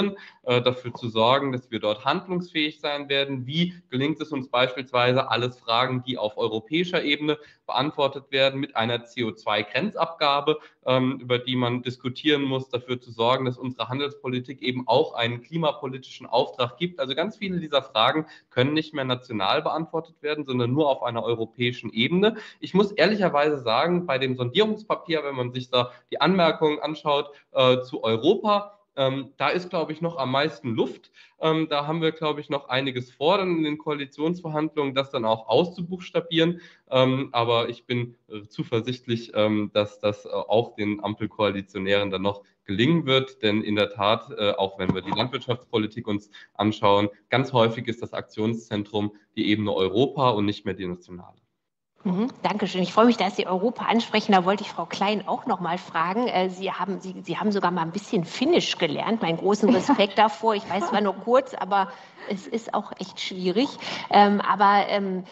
äh, dafür zu sorgen, dass wir dort handlungsfähig sein werden? Wie gelingt es uns beispielsweise, alles Fragen, die auf europäischer Ebene beantwortet werden, mit einer C O zwei Grenzabgabe, ähm, über die man diskutieren muss, dafür zu sorgen, dass unsere Handelspolitik eben auch einen klimapolitischen Auftrag gibt? Also ganz viele dieser Fragen können nicht mehr national beantwortet werden, sondern nur auf einer europäischen Ebene. Ich muss ehrlicherweise sagen, bei dem Sondierungspapier, wenn man sich da die Anmerkungen anschaut äh, zu Europa, ähm, da ist, glaube ich, noch am meisten Luft. Ähm, da haben wir, glaube ich, noch einiges vor, dann in den Koalitionsverhandlungen, das dann auch auszubuchstabieren. Ähm, aber ich bin äh, zuversichtlich, ähm, dass das äh, auch den Ampelkoalitionären dann noch gelingen wird. Denn in der Tat, äh, auch wenn wir die Landwirtschaftspolitik uns anschauen, ganz häufig ist das Aktionszentrum die Ebene Europa und nicht mehr die nationale. Mhm, Dankeschön. Ich freue mich, dass Sie Europa ansprechen. Da wollte ich Frau Klein auch noch mal fragen. Äh, Sie haben, Sie, Sie haben sogar mal ein bisschen Finnisch gelernt. Meinen großen Respekt davor. Ich weiß, es war nur kurz, aber es ist auch echt schwierig. Ähm, aber ähm,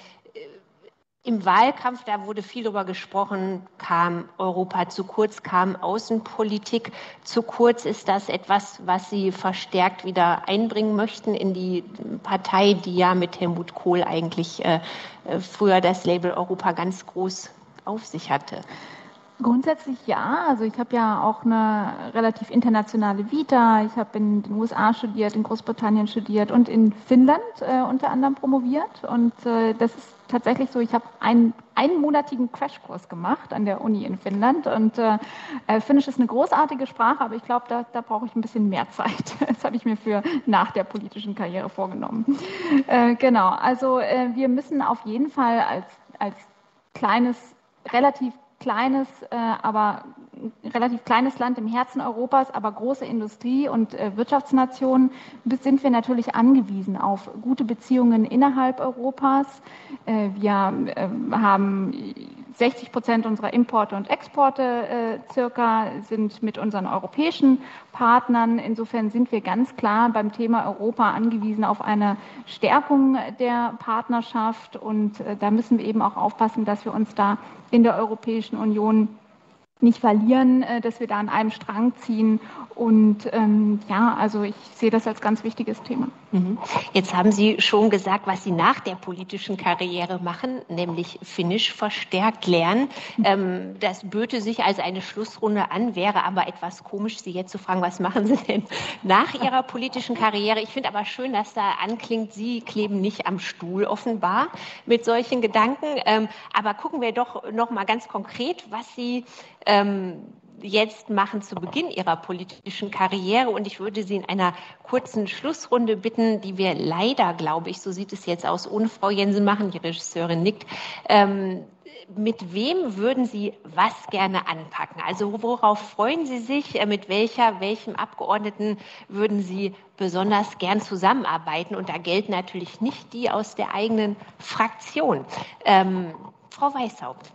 im Wahlkampf, da wurde viel darüber gesprochen, kam Europa zu kurz, kam Außenpolitik zu kurz. Ist das etwas, was Sie verstärkt wieder einbringen möchten in die Partei, die ja mit Helmut Kohl eigentlich äh, früher das Label Europa ganz groß auf sich hatte? Grundsätzlich ja. Also ich habe ja auch eine relativ internationale Vita. Ich habe in den U S A studiert, in Großbritannien studiert und in Finnland äh, unter anderem promoviert. Und äh, das ist tatsächlich so, ich habe einen einmonatigen Crashkurs gemacht an der Uni in Finnland. Und äh, Finnisch ist eine großartige Sprache, aber ich glaube, da, da brauche ich ein bisschen mehr Zeit. Das habe ich mir für nach der politischen Karriere vorgenommen. Äh, genau, also äh, wir müssen auf jeden Fall als, als kleines, relativ kleines, äh, aber relativ kleines Land im Herzen Europas, aber große Industrie- und äh, Wirtschaftsnation, sind wir natürlich angewiesen auf gute Beziehungen innerhalb Europas. Äh, wir äh, haben sechzig Prozent unserer Importe und Exporte äh, circa sind mit unseren europäischen Partnern. Insofern sind wir ganz klar beim Thema Europa angewiesen auf eine Stärkung der Partnerschaft und äh, da müssen wir eben auch aufpassen, dass wir uns da in der Europäischen Union nicht verlieren, dass wir da an einem Strang ziehen. Und ähm, ja, also ich sehe das als ganz wichtiges Thema. Jetzt haben Sie schon gesagt, was Sie nach der politischen Karriere machen, nämlich Finnisch verstärkt lernen. Ähm, das böte sich als eine Schlussrunde an, wäre aber etwas komisch, Sie jetzt zu fragen, was machen Sie denn nach Ihrer politischen Karriere? Ich finde aber schön, dass da anklingt, Sie kleben nicht am Stuhl offenbar mit solchen Gedanken. Ähm, aber gucken wir doch noch mal ganz konkret, was Sie ähm, jetzt machen zu Beginn Ihrer politischen Karriere. Und ich würde Sie in einer kurzen Schlussrunde bitten, die wir leider, glaube ich, so sieht es jetzt aus, ohne Frau Jensen machen, die Regisseurin nickt. Ähm, mit wem würden Sie was gerne anpacken? Also worauf freuen Sie sich? Mit welcher, welchem Abgeordneten würden Sie besonders gern zusammenarbeiten? Und da gelten natürlich nicht die aus der eigenen Fraktion. Ähm, Frau Weishaupt.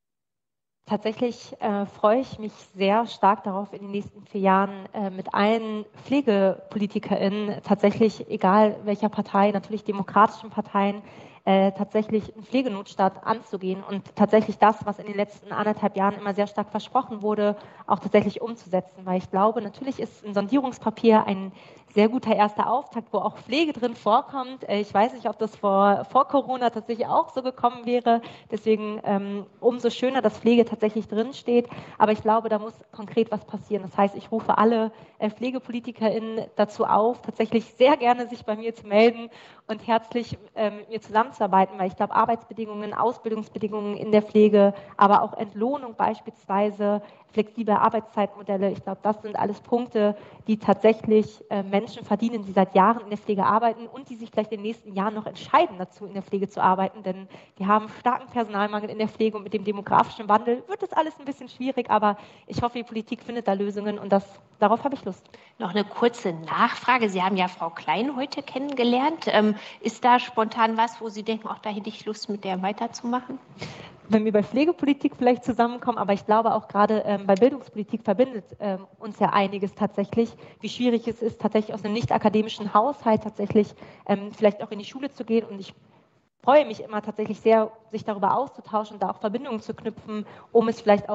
Tatsächlich äh, freue ich mich sehr stark darauf, in den nächsten vier Jahren äh, mit allen PflegepolitikerInnen, tatsächlich egal welcher Partei, natürlich demokratischen Parteien, äh, tatsächlich einen Pflegenotstand anzugehen und tatsächlich das, was in den letzten anderthalb Jahren immer sehr stark versprochen wurde, auch tatsächlich umzusetzen. Weil ich glaube, natürlich ist ein Sondierungspapier ein sehr guter erster Auftakt, wo auch Pflege drin vorkommt. Ich weiß nicht, ob das vor, vor Corona tatsächlich auch so gekommen wäre. Deswegen ähm, umso schöner, dass Pflege tatsächlich drin steht. Aber ich glaube, da muss konkret was passieren. Das heißt, ich rufe alle äh, PflegepolitikerInnen dazu auf, tatsächlich sehr gerne sich bei mir zu melden und herzlich äh, mit mir zusammenzuarbeiten, weil ich glaube, Arbeitsbedingungen, Ausbildungsbedingungen in der Pflege, aber auch Entlohnung beispielsweise, flexible Arbeitszeitmodelle, ich glaube, das sind alles Punkte, die tatsächlich äh, Menschen verdienen, die seit Jahren in der Pflege arbeiten und die sich vielleicht in den nächsten Jahren noch entscheiden dazu, in der Pflege zu arbeiten, denn wir haben starken Personalmangel in der Pflege und mit dem demografischen Wandel wird das alles ein bisschen schwierig, aber ich hoffe, die Politik findet da Lösungen und das, darauf habe ich Lust. Noch eine kurze Nachfrage. Sie haben ja Frau Klein heute kennengelernt. Ähm, ist da spontan was, wo Sie denken, ach, da hätte ich Lust, mit der weiterzumachen? Wenn wir bei Pflegepolitik vielleicht zusammenkommen, aber ich glaube auch gerade ähm, bei Bildungspolitik verbindet ähm, uns ja einiges tatsächlich, wie schwierig es ist, tatsächlich aus einem nicht-akademischen Haushalt tatsächlich ähm, vielleicht auch in die Schule zu gehen und ich freue mich immer tatsächlich sehr, sich darüber auszutauschen und da auch Verbindungen zu knüpfen, um es vielleicht auch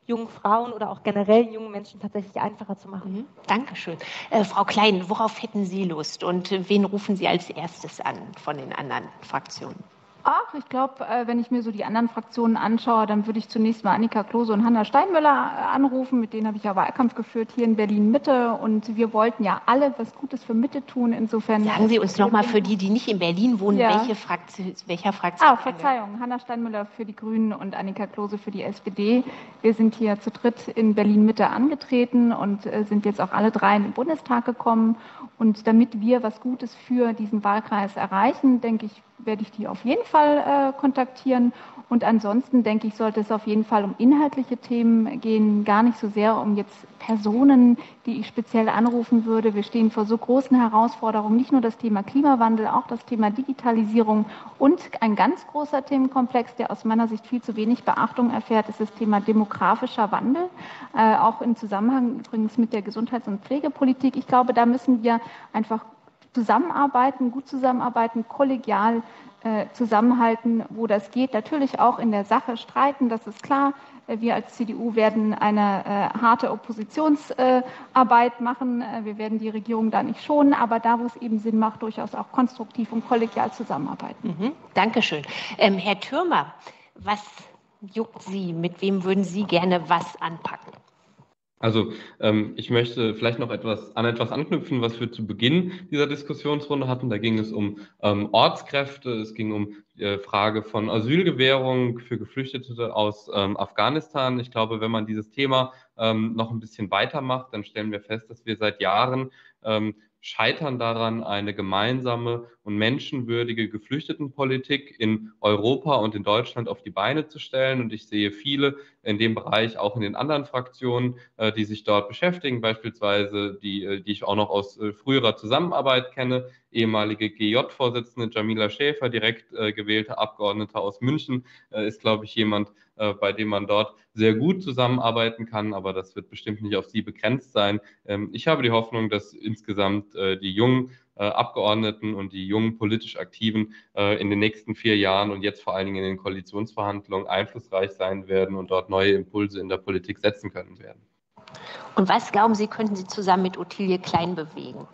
jungen Frauen oder auch generell jungen Menschen tatsächlich einfacher zu machen. Mhm. Dankeschön. Äh, Frau Klein, worauf hätten Sie Lust und äh, wen rufen Sie als erstes an von den anderen Fraktionen? Ach, ich glaube, wenn ich mir so die anderen Fraktionen anschaue, dann würde ich zunächst mal Annika Klose und Hanna Steinmüller anrufen. Mit denen habe ich ja Wahlkampf geführt hier in Berlin-Mitte. Und wir wollten ja alle was Gutes für Mitte tun. Insofern. Sagen Sie uns nochmal für die, die nicht in Berlin wohnen, ja. welche Fraktion, welcher Fraktion? Ah, Verzeihung. Hanna Steinmüller für die Grünen und Annika Klose für die S P D. Wir sind hier zu dritt in Berlin-Mitte angetreten und sind jetzt auch alle drei in den Bundestag gekommen. Und damit wir was Gutes für diesen Wahlkreis erreichen, denke ich, werde ich die auf jeden Fall äh, kontaktieren. Und ansonsten denke ich, sollte es auf jeden Fall um inhaltliche Themen gehen, gar nicht so sehr um jetzt Personen, die ich speziell anrufen würde. Wir stehen vor so großen Herausforderungen, nicht nur das Thema Klimawandel, auch das Thema Digitalisierung und ein ganz großer Themenkomplex, der aus meiner Sicht viel zu wenig Beachtung erfährt, ist das Thema demografischer Wandel, äh, auch im Zusammenhang übrigens mit der Gesundheits- und Pflegepolitik. Ich glaube, da müssen wir einfach zusammenarbeiten, gut zusammenarbeiten, kollegial äh, zusammenhalten, wo das geht. Natürlich auch in der Sache streiten, das ist klar. Wir als C D U werden eine äh, harte Oppositionsarbeit äh, machen. Wir werden die Regierung da nicht schonen, aber da, wo es eben Sinn macht, durchaus auch konstruktiv und kollegial zusammenarbeiten. Mhm. Dankeschön. Ähm, Herr Thürmer, was juckt Sie? Mit wem würden Sie gerne was anpacken? Also ähm, ich möchte vielleicht noch etwas an etwas anknüpfen, was wir zu Beginn dieser Diskussionsrunde hatten. Da ging es um ähm, Ortskräfte, es ging um die äh, Frage von Asylgewährung für Geflüchtete aus ähm, Afghanistan. Ich glaube, wenn man dieses Thema ähm, noch ein bisschen weitermacht, dann stellen wir fest, dass wir seit Jahren ähm, scheitern daran, eine gemeinsame und menschenwürdige Geflüchtetenpolitik in Europa und in Deutschland auf die Beine zu stellen. Und ich sehe viele in dem Bereich, auch in den anderen Fraktionen, äh, die sich dort beschäftigen, beispielsweise die, die ich auch noch aus äh, früherer Zusammenarbeit kenne, ehemalige G J-Vorsitzende Jamila Schäfer, direkt äh, gewählte Abgeordnete aus München, äh, ist, glaube ich, jemand, äh, bei dem man dort sehr gut zusammenarbeiten kann, aber das wird bestimmt nicht auf sie begrenzt sein. Ähm, ich habe die Hoffnung, dass insgesamt äh, die jungen äh, Abgeordneten und die jungen politisch Aktiven äh, in den nächsten vier Jahren und jetzt vor allen Dingen in den Koalitionsverhandlungen einflussreich sein werden und dort neue Impulse in der Politik setzen können werden. Und was glauben Sie, könnten Sie zusammen mit Ottilie Klein bewegen?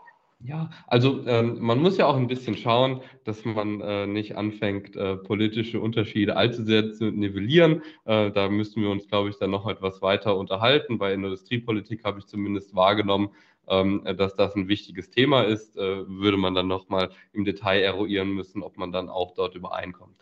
Ja, also ähm, man muss ja auch ein bisschen schauen, dass man äh, nicht anfängt, äh, politische Unterschiede allzu sehr zu nivellieren. Äh, da müssen wir uns, glaube ich, dann noch etwas weiter unterhalten. Bei Industriepolitik habe ich zumindest wahrgenommen, ähm, dass das ein wichtiges Thema ist. Äh, würde man dann nochmal im Detail eruieren müssen, ob man dann auch dort übereinkommt.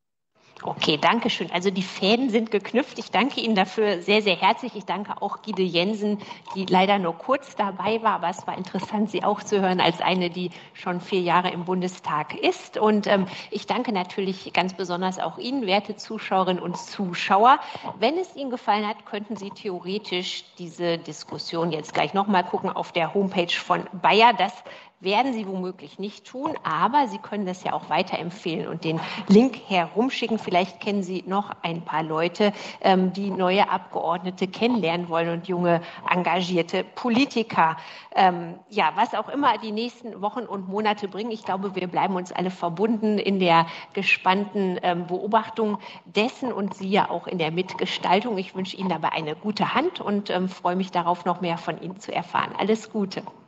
Okay, danke schön. Also die Fäden sind geknüpft. Ich danke Ihnen dafür sehr, sehr herzlich. Ich danke auch Gide Jensen, die leider nur kurz dabei war, aber es war interessant, Sie auch zu hören als eine, die schon vier Jahre im Bundestag ist. Und ähm, ich danke natürlich ganz besonders auch Ihnen, werte Zuschauerinnen und Zuschauer. Wenn es Ihnen gefallen hat, könnten Sie theoretisch diese Diskussion jetzt gleich nochmal gucken auf der Homepage von Bayer. Das werden Sie womöglich nicht tun, aber Sie können das ja auch weiterempfehlen und den Link herumschicken. Vielleicht kennen Sie noch ein paar Leute, die neue Abgeordnete kennenlernen wollen und junge, engagierte Politiker. Ja, was auch immer die nächsten Wochen und Monate bringen. Ich glaube, wir bleiben uns alle verbunden in der gespannten Beobachtung dessen und Sie ja auch in der Mitgestaltung. Ich wünsche Ihnen dabei eine gute Hand und freue mich darauf, noch mehr von Ihnen zu erfahren. Alles Gute.